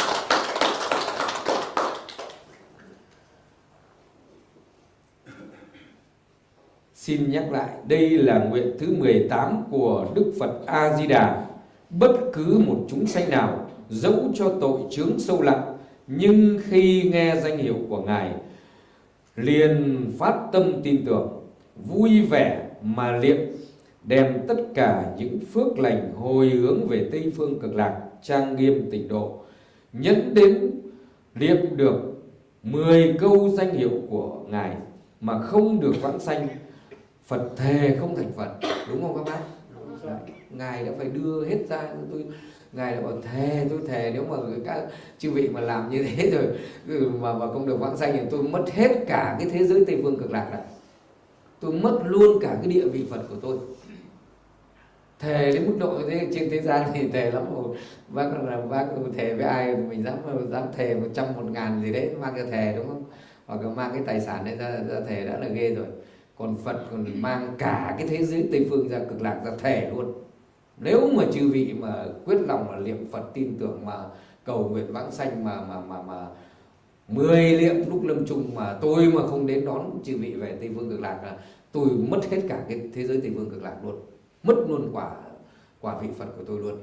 [SPEAKER 3] Xin nhắc lại, đây là nguyện thứ mười tám của Đức Phật A Di Đà. Bất cứ một chúng sanh nào dẫu cho tội chướng sâu nặng, nhưng khi nghe danh hiệu của Ngài liền phát tâm tin tưởng, vui vẻ mà niệm, đem tất cả những phước lành hồi hướng về Tây Phương Cực Lạc, trang nghiêm tịnh độ. Nhẫn đến niệm được mười câu danh hiệu của Ngài mà không được vãng sanh, Phật thề không thành Phật. Đúng không các bác? Đấy. Ngài đã phải đưa hết ra. Tôi Ngài đã bảo thề, tôi thề nếu mà các chư vị mà làm như thế rồi mà mà không được vãng sanh thì tôi mất hết cả cái thế giới Tây Phương Cực Lạc này, tôi mất luôn cả cái địa vị Phật của tôi. Thề đến mức độ thế, trên thế gian thì thề lắm rồi. Bác là bác thề với ai mình dám dám thề một trăm một ngàn gì đấy mang cái thề, đúng không? Hoặc là mang cái tài sản đấy ra, ra thề đã là ghê rồi. Còn Phật còn mang cả cái thế giới Tây Phương ra Cực Lạc ra thề luôn. Nếu mà chư vị mà quyết lòng mà niệm Phật tin tưởng mà cầu nguyện vãng sanh mà mà mà mà mười niệm lúc lâm chung mà tôi mà không đến đón chư vị về Tây Phương Cực Lạc là tôi mất hết cả cái thế giới Tây Phương Cực Lạc luôn, mất luôn quả quả vị Phật của tôi luôn.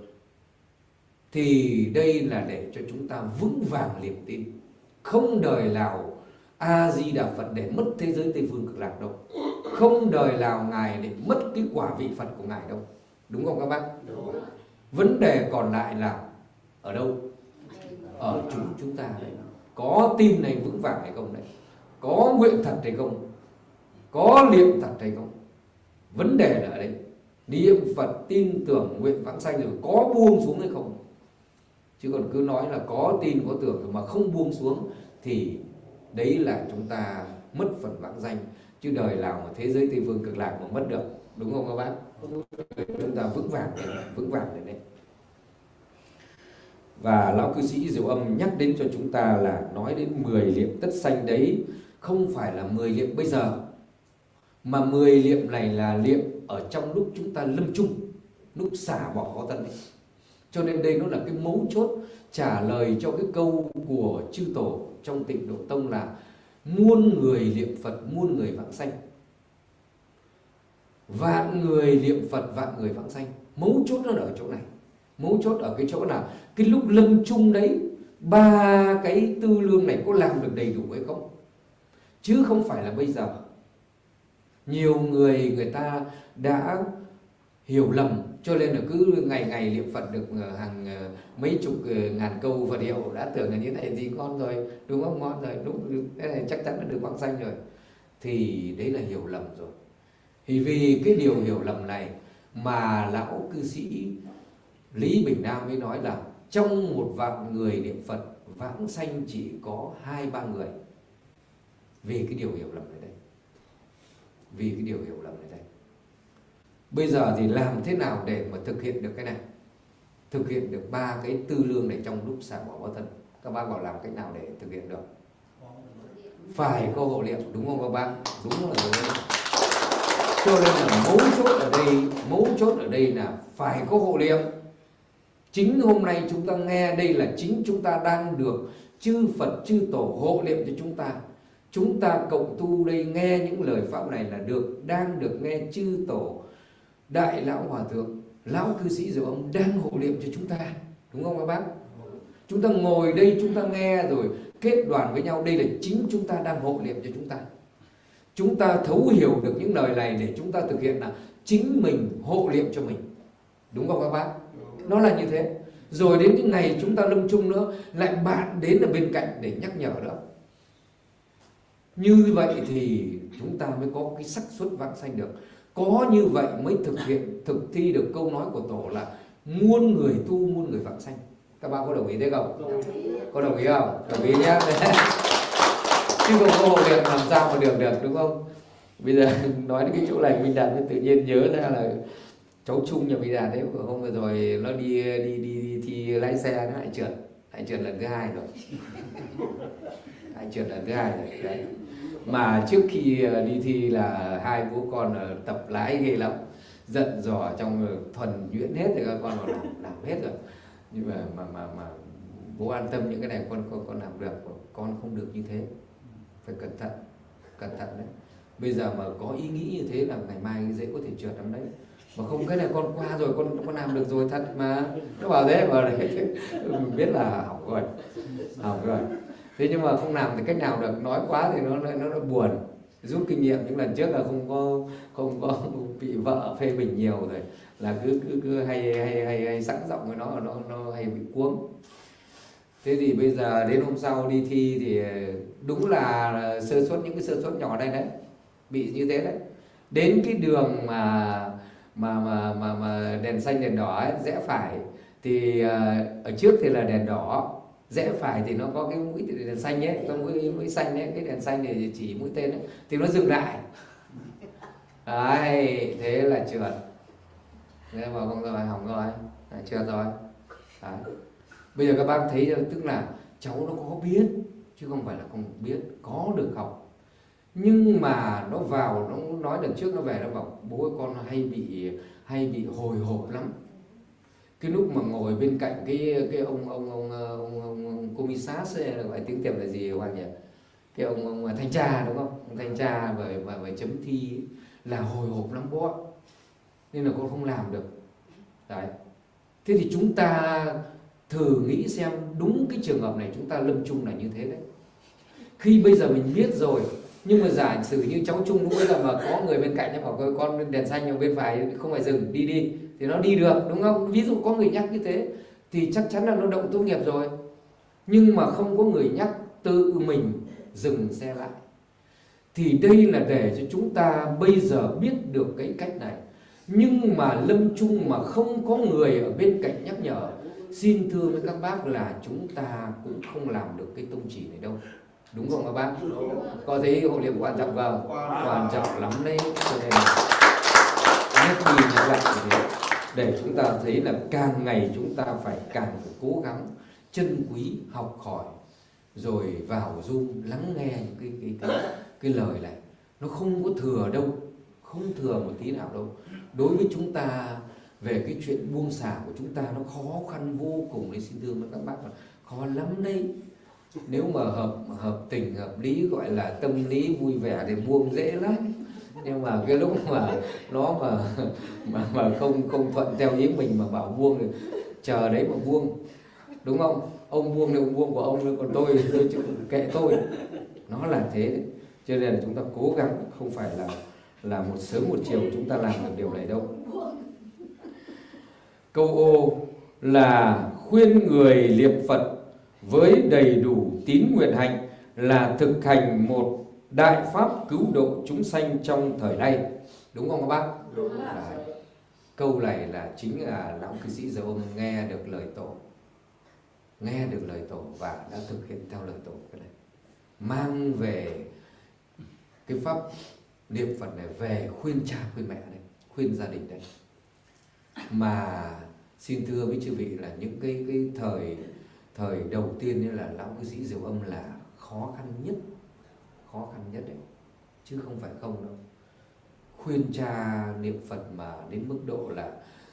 [SPEAKER 3] Thì đây là để cho chúng ta vững vàng niềm tin, không đời nào A Di Đà Phật để mất thế giới Tây Phương Cực Lạc đâu, không đời nào Ngài để mất cái quả vị Phật của Ngài đâu. Đúng không các bác? Đúng. Vấn đề còn lại là ở đâu? Ở chúng chúng ta đấy. Có tin này vững vàng hay không đấy? Có nguyện thật hay không? Có niệm thật hay không? Vấn đề là ở đây. Niệm Phật tin tưởng nguyện vãng sanh rồi có buông xuống hay không? Chứ còn cứ nói là có tin có tưởng mà không buông xuống thì đấy là chúng ta mất phần vãng sanh. Chứ đời nào mà thế giới Tây Phương Cực Lạc mà mất được. Đúng không các bác? Chúng ta vững vàng đấy, vững vàng đấy, đấy. Và lão cư sĩ Diệu Âm nhắc đến cho chúng ta là nói đến mười niệm tất sanh đấy, không phải là mười niệm bây giờ, mà mười niệm này là niệm ở trong lúc chúng ta lâm chung, lúc xả bỏ có thân ấy. Cho nên đây nó là cái mấu chốt trả lời cho cái câu của chư tổ trong Tịnh Độ Tông là muôn người niệm Phật, muôn người vãng sanh. Vạn người niệm Phật, vạn người vãng sanh. Mấu chốt nó ở chỗ này. Mấu chốt ở cái chỗ nào? Cái lúc lâm chung đấy, ba cái tư lương này có làm được đầy đủ hay không? Chứ không phải là bây giờ. Nhiều người người ta đã hiểu lầm, cho nên là cứ ngày ngày niệm Phật được hàng mấy chục ngàn câu Phật hiệu đã tưởng là như này thì ngon rồi, đúng không? Ngon rồi, đúng, cái này chắc chắn là được vãng sanh rồi. Thì đấy là hiểu lầm rồi. Thì vì cái điều hiểu lầm này mà lão cư sĩ Lý Bình Nam mới nói là trong một vạn người niệm Phật vãng sanh chỉ có hai ba người. Vì cái điều hiểu lầm này đây. Vì cái điều hiểu lầm này đây. Bây giờ thì làm thế nào để mà thực hiện được cái này? Thực hiện được ba cái tư lương này trong lúc xả bỏ báo thân. Các bác bảo làm cách nào để thực hiện được? Phải có hộ niệm, đúng không các bác? Đúng rồi. Cho nên là mấu chốt ở đây, mấu chốt ở đây là phải có hộ niệm. Chính hôm nay chúng ta nghe đây là chính chúng ta đang được chư Phật, chư Tổ hộ niệm cho chúng ta. Chúng ta cộng tu đây nghe những lời pháp này là được, đang được nghe chư Tổ, Đại Lão Hòa Thượng, Lão Cư Sĩ Diệu Âm đang hộ niệm cho chúng ta. Đúng không các bác? Chúng ta ngồi đây chúng ta nghe rồi kết đoàn với nhau, đây là chính chúng ta đang hộ niệm cho chúng ta. Chúng ta thấu hiểu được những lời này để chúng ta thực hiện là chính mình hộ niệm cho mình. Đúng không các bác? Nó là như thế. Rồi đến những ngày chúng ta lâm chung nữa, lại bạn đến ở bên cạnh để nhắc nhở nữa. Như vậy thì chúng ta mới có cái xác suất vãng sanh được. Có như vậy mới thực hiện, thực thi được câu nói của Tổ là muôn người tu muôn người vãng sanh. Các bạn có đồng ý thế không? Có đồng ý không? Đồng ý nhé. Chứ không có hộ niệm làm sao mà được được, đúng không? Bây giờ nói đến cái chỗ này Minh Đạt tự nhiên nhớ ra là cháu Trung nhà Minh Đạt đấy, hôm vừa rồi nó đi đi đi, đi thi lái xe nó lại trượt, lại trượt lần thứ hai rồi, lại trượt lần thứ hai rồi đấy. Mà trước khi đi thi là hai bố con tập lái ghê lắm, giận dò trong thuần nhuyễn hết rồi, các con làm làm hết rồi, nhưng mà mà mà mà bố an tâm, những cái này con con con làm được, con không được như thế, phải cẩn thận, cẩn thận đấy. Bây giờ mà có ý nghĩ như thế là ngày mai dễ có thể trượt lắm đấy. Mà không, cái này con qua rồi, con con làm được rồi thật mà. Nó bảo thế mà đấy, mình biết là hỏng rồi, hỏng rồi. Thế nhưng mà không làm thì cách nào được, nói quá thì nó nó nó buồn. Rút kinh nghiệm những lần trước là không có không có bị vợ phê bình nhiều rồi, là cứ cứ cứ hay hay hay, hay sẵn giọng với nó, nó nó hay bị cuống. Thế thì bây giờ đến hôm sau đi thi thì đúng là sơ suất, những cái sơ suất nhỏ đây đấy, bị như thế đấy. Đến cái đường mà mà mà mà, mà đèn xanh đèn đỏ ấy, rẽ phải thì uh, ở trước thì là đèn đỏ, rẽ phải thì nó có cái mũi đèn xanh ấy, có mũi mũi xanh ấy, cái đèn xanh thì chỉ mũi tên ấy, thì nó dừng lại. Đấy, thế là trượt. Thế mà không rồi, hỏng rồi, trượt rồi. Đấy. Bây giờ các bác thấy tức là cháu nó có biết chứ không phải là không biết, có được học. Nhưng mà nó vào, nó nói lần trước nó về nó bảo bố ơi, con hay bị hay bị hồi hộp lắm. Cái lúc mà ngồi bên cạnh cái cái ông ông ông ông, ông, ông Comisas ấy, gọi tiếng Việt là gì Hoàng nhỉ? Cái ông ông thanh tra đúng không? Ông thanh tra về về, về chấm thi ấy, là hồi hộp lắm bố ạ. Nên là con không làm được. Đấy. Thế thì chúng ta thử nghĩ xem, đúng cái trường hợp này chúng ta lâm chung là như thế đấy. Khi bây giờ mình biết rồi, nhưng mà giả sử như cháu Trung lúc bây giờ mà có người bên cạnh nó bảo con đèn xanh ở bên phải không phải dừng, đi đi, thì nó đi được, đúng không? Ví dụ có người nhắc như thế thì chắc chắn là nó động tốt nghiệp rồi. Nhưng mà không có người nhắc, tự mình dừng xe lại. Thì đây là để cho chúng ta bây giờ biết được cái cách này. Nhưng mà lâm chung mà không có người ở bên cạnh nhắc nhở, xin thưa với các bác là chúng ta cũng không làm được cái tông chỉ này đâu. Đúng không các bác? Có thấy hộ niệm quan trọng không? Quan trọng lắm đấy. Cho nên là nhắc đi nhắc lại thế, để chúng ta thấy là càng ngày chúng ta phải càng phải cố gắng trân quý, học hỏi, rồi vào dung lắng nghe những cái cái cái, cái lời này. Nó không có thừa đâu, không thừa một tí nào đâu. Đối với chúng ta về cái chuyện buông xả của chúng ta nó khó khăn vô cùng đấy, xin thưa với các bác, là khó lắm đấy. Nếu mà hợp hợp tình hợp lý, gọi là tâm lý vui vẻ thì buông dễ lắm. Nhưng mà cái lúc mà nó mà mà, mà không không thuận theo ý mình mà bảo buông thì chờ đấy mà buông, đúng không? Ông buông thì ông buông của ông, còn tôi tôi chứ kệ tôi. Nó là thế đấy. Cho nên là chúng ta cố gắng, không phải là là một sớm một chiều chúng ta làm được điều này đâu. Câu ô là khuyên người liệm Phật với đầy đủ tín nguyện hạnh là thực hành một đại pháp cứu độ chúng sanh trong thời nay. Đúng không các bác? Đúng. Đấy. Câu này là chính là lão cư sĩ Dầu Âm nghe được lời Tổ, nghe được lời Tổ và đã thực hiện theo lời Tổ cái này, mang về cái pháp niệm Phật này về khuyên cha khuyên mẹ này, khuyên gia đình đấy. Mà xin thưa với chư vị là những cái cái thời thời đầu tiên như là lão cư sĩ Diệu Âm là khó khăn nhất, khó khăn nhất đấy, chứ không phải không đâu. Khuyên cha niệm Phật mà đến mức độ là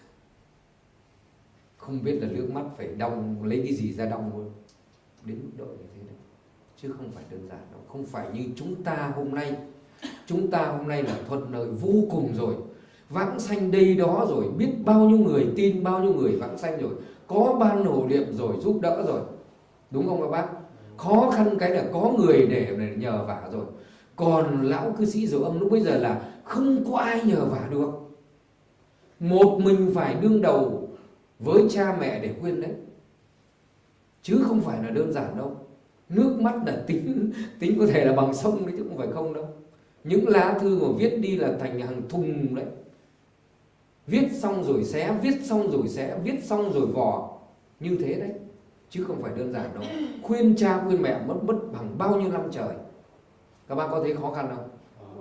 [SPEAKER 3] không biết là nước mắt phải đong, lấy cái gì ra đong luôn, đến mức độ như thế đấy, chứ không phải đơn giản đâu. Không phải như chúng ta hôm nay, chúng ta hôm nay là thuận lợi vô cùng rồi, vãng sanh đây đó rồi, biết bao nhiêu người tin, bao nhiêu người vãng sanh rồi, có ban hộ niệm rồi, giúp đỡ rồi, đúng không các bác? Khó khăn cái là có người để, để nhờ vả rồi. Còn lão cư sĩ Diệu Âm lúc bây giờ là không có ai nhờ vả được, một mình phải đương đầu với cha mẹ để khuyên đấy, chứ không phải là đơn giản đâu. Nước mắt là tính tính có thể là bằng sông đấy chứ không phải không đâu. Những lá thư mà viết đi là thành hàng thùng đấy. Viết xong rồi xé, viết xong rồi xé, viết xong rồi vò, như thế đấy, chứ không phải đơn giản đâu. Khuyên cha khuyên mẹ mất bất bằng bao nhiêu năm trời. Các bác có thấy khó khăn không?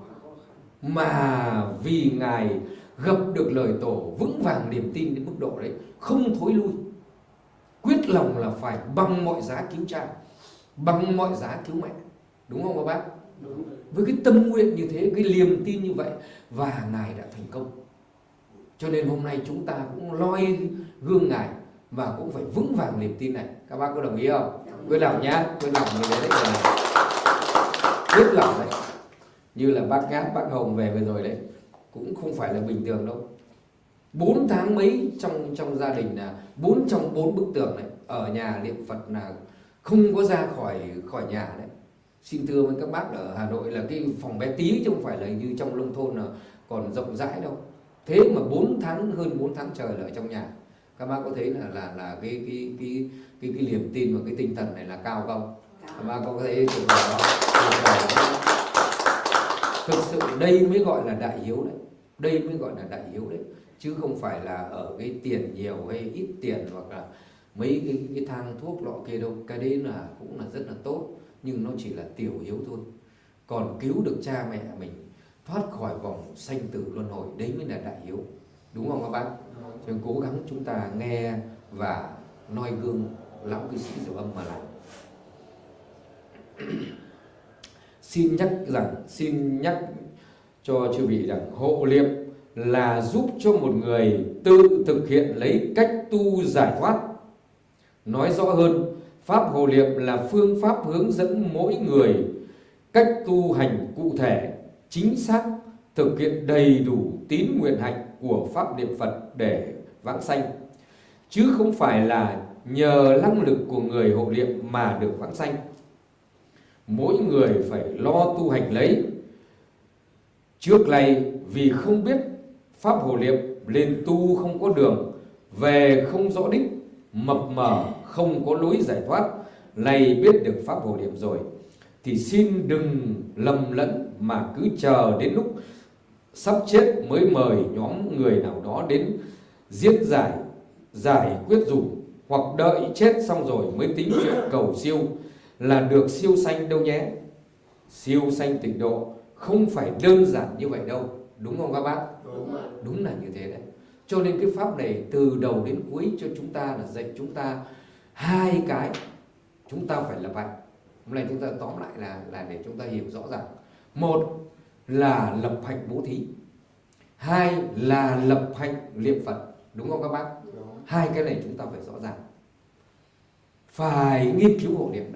[SPEAKER 3] Mà vì Ngài gặp được lời Tổ, vững vàng niềm tin đến mức độ đấy, không thối lui, quyết lòng là phải bằng mọi giá cứu cha, bằng mọi giá cứu mẹ. Đúng không các bác?
[SPEAKER 5] Đúng.
[SPEAKER 3] Với cái tâm nguyện như thế, cái niềm tin như vậy, và Ngài đã thành công. Cho nên hôm nay chúng ta cũng noi gương Ngài và cũng phải vững vàng niềm tin này. Các bác có đồng ý không? Quyết lòng nhá, quyết lòng như thế đấy là quyết lòng đấy. Như là bác Ngát, bác Hồng về vừa rồi đấy, cũng không phải là bình thường đâu. Bốn tháng mấy trong trong gia đình là bốn trong bốn bức tường này, ở nhà niệm Phật là không có ra khỏi khỏi nhà đấy. Xin thưa với các bác, ở Hà Nội là cái phòng bé tí chứ không phải là như trong nông thôn là còn rộng rãi đâu. Thế mà bốn tháng, hơn bốn tháng trời là ở trong nhà. Các bác có thấy là là là cái cái cái cái cái niềm tin và cái tinh thần này là cao không? Các bác có thấy điều đó? Thực sự đây mới gọi là đại hiếu đấy. Đây mới gọi là đại hiếu đấy, chứ không phải là ở cái tiền nhiều hay ít tiền, hoặc là mấy cái, cái thang thuốc lọ kia đâu. Cái đấy là cũng là rất là tốt, nhưng nó chỉ là tiểu hiếu thôi. Còn cứu được cha mẹ mình thoát khỏi vòng sanh tử luân hồi, đấy mới là đại hiếu. Đúng không các bác? Cho nên cố gắng chúng ta nghe và noi gương lão cư sĩ Diệu Âm mà làm. Xin nhắc rằng, xin nhắc cho chư vị rằng hộ niệm là giúp cho một người tự thực hiện lấy cách tu giải thoát. Nói rõ hơn, pháp hộ niệm là phương pháp hướng dẫn mỗi người cách tu hành cụ thể, chính xác, thực hiện đầy đủ tín nguyện hạnh của pháp niệm Phật để vãng sanh, chứ không phải là nhờ năng lực của người hộ niệm mà được vãng sanh. Mỗi người phải lo tu hành lấy. Trước này vì không biết pháp hộ niệm nên tu không có đường, về không rõ đích, mập mờ không có lối giải thoát. Này biết được pháp hộ niệm rồi thì xin đừng lầm lẫn mà cứ chờ đến lúc sắp chết mới mời nhóm người nào đó đến giết giải, giải quyết dùm, hoặc đợi chết xong rồi mới tính chuyện cầu siêu là được siêu sanh đâu nhé. Siêu sanh tịnh độ không phải đơn giản như vậy đâu. Đúng không các bác?
[SPEAKER 5] Đúng,
[SPEAKER 3] Đúng là như thế đấy. Cho nên cái pháp này từ đầu đến cuối cho chúng ta là dạy chúng ta hai cái chúng ta phải lập hạnh. Hôm nay chúng ta tóm lại là là để chúng ta hiểu rõ ràng. Một là lập hạnh bố thí, hai là lập hạnh niệm Phật. Đúng không các bác?
[SPEAKER 5] đúng.
[SPEAKER 3] Hai cái này chúng ta phải rõ ràng, phải nghiên cứu hộ niệm đó.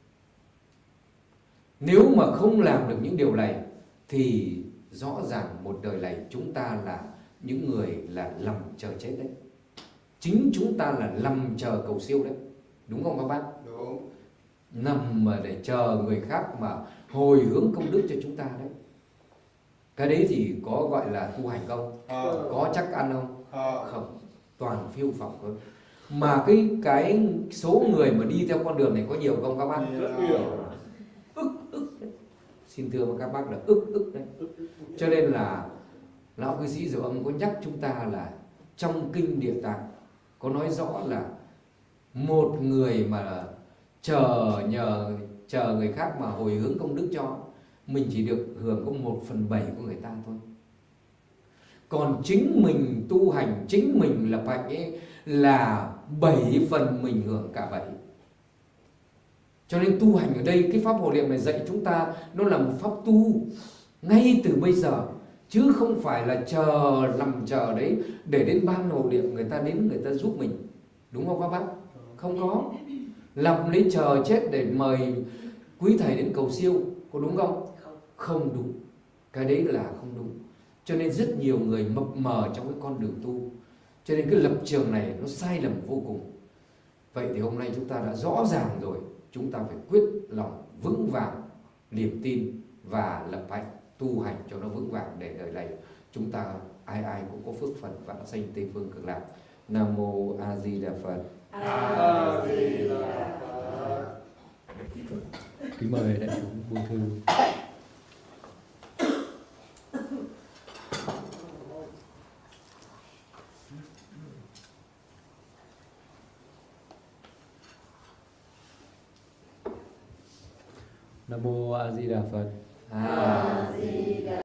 [SPEAKER 3] Nếu mà không làm được những điều này thì rõ ràng một đời này chúng ta là những người là nằm chờ chết đấy. Chính chúng ta là nằm chờ cầu siêu đấy. Đúng không các bác?
[SPEAKER 5] Đúng.
[SPEAKER 3] Nằm mà để chờ người khác mà hồi hướng công đức cho chúng ta đấy. Cái đấy thì có gọi là tu hành không?
[SPEAKER 5] Ờ.
[SPEAKER 3] Có chắc ăn không?
[SPEAKER 5] Ờ.
[SPEAKER 3] Không, toàn phiêu phỏng thôi. Mà cái cái số người mà đi theo con đường này có nhiều không các bác?
[SPEAKER 5] Rất nhiều.
[SPEAKER 3] Ức ức đấy. Xin thưa với các bác là ức ức đấy. Cho nên là lão cư sĩ Diệu Âm có nhắc chúng ta là trong kinh Địa Tạng có nói rõ là một người mà chờ nhờ chờ người khác mà hồi hướng công đức cho, mình chỉ được hưởng có một phần bảy của người ta thôi. Còn chính mình tu hành, chính mình lập hạnh ấy là bảy phần mình hưởng cả bảy. Cho nên tu hành ở đây, cái pháp hộ niệm này dạy chúng ta nó là một pháp tu ngay từ bây giờ, chứ không phải là chờ nằm chờ đấy để đến ban hộ niệm người ta đến người ta giúp mình. Đúng không các bác? Không có. Làm lấy chờ chết để mời quý thầy đến cầu siêu, có đúng không? Không đúng. Cái đấy là không đúng. Cho nên rất nhiều người mập mờ trong cái con đường tu. Cho nên cái lập trường này nó sai lầm vô cùng. Vậy thì hôm nay chúng ta đã rõ ràng rồi, chúng ta phải quyết lòng vững vàng niềm tin và lập hạnh tu hành cho nó vững vàng, để đời này chúng ta ai ai cũng có phước phần vãng sanh Tây Phương Cực Lạc. Nam mô A Di Đà Phật.
[SPEAKER 4] A Di Đà Phật.
[SPEAKER 1] Kính mời đại chúng buông thư. Nam mô A Di Đà Phật.
[SPEAKER 3] A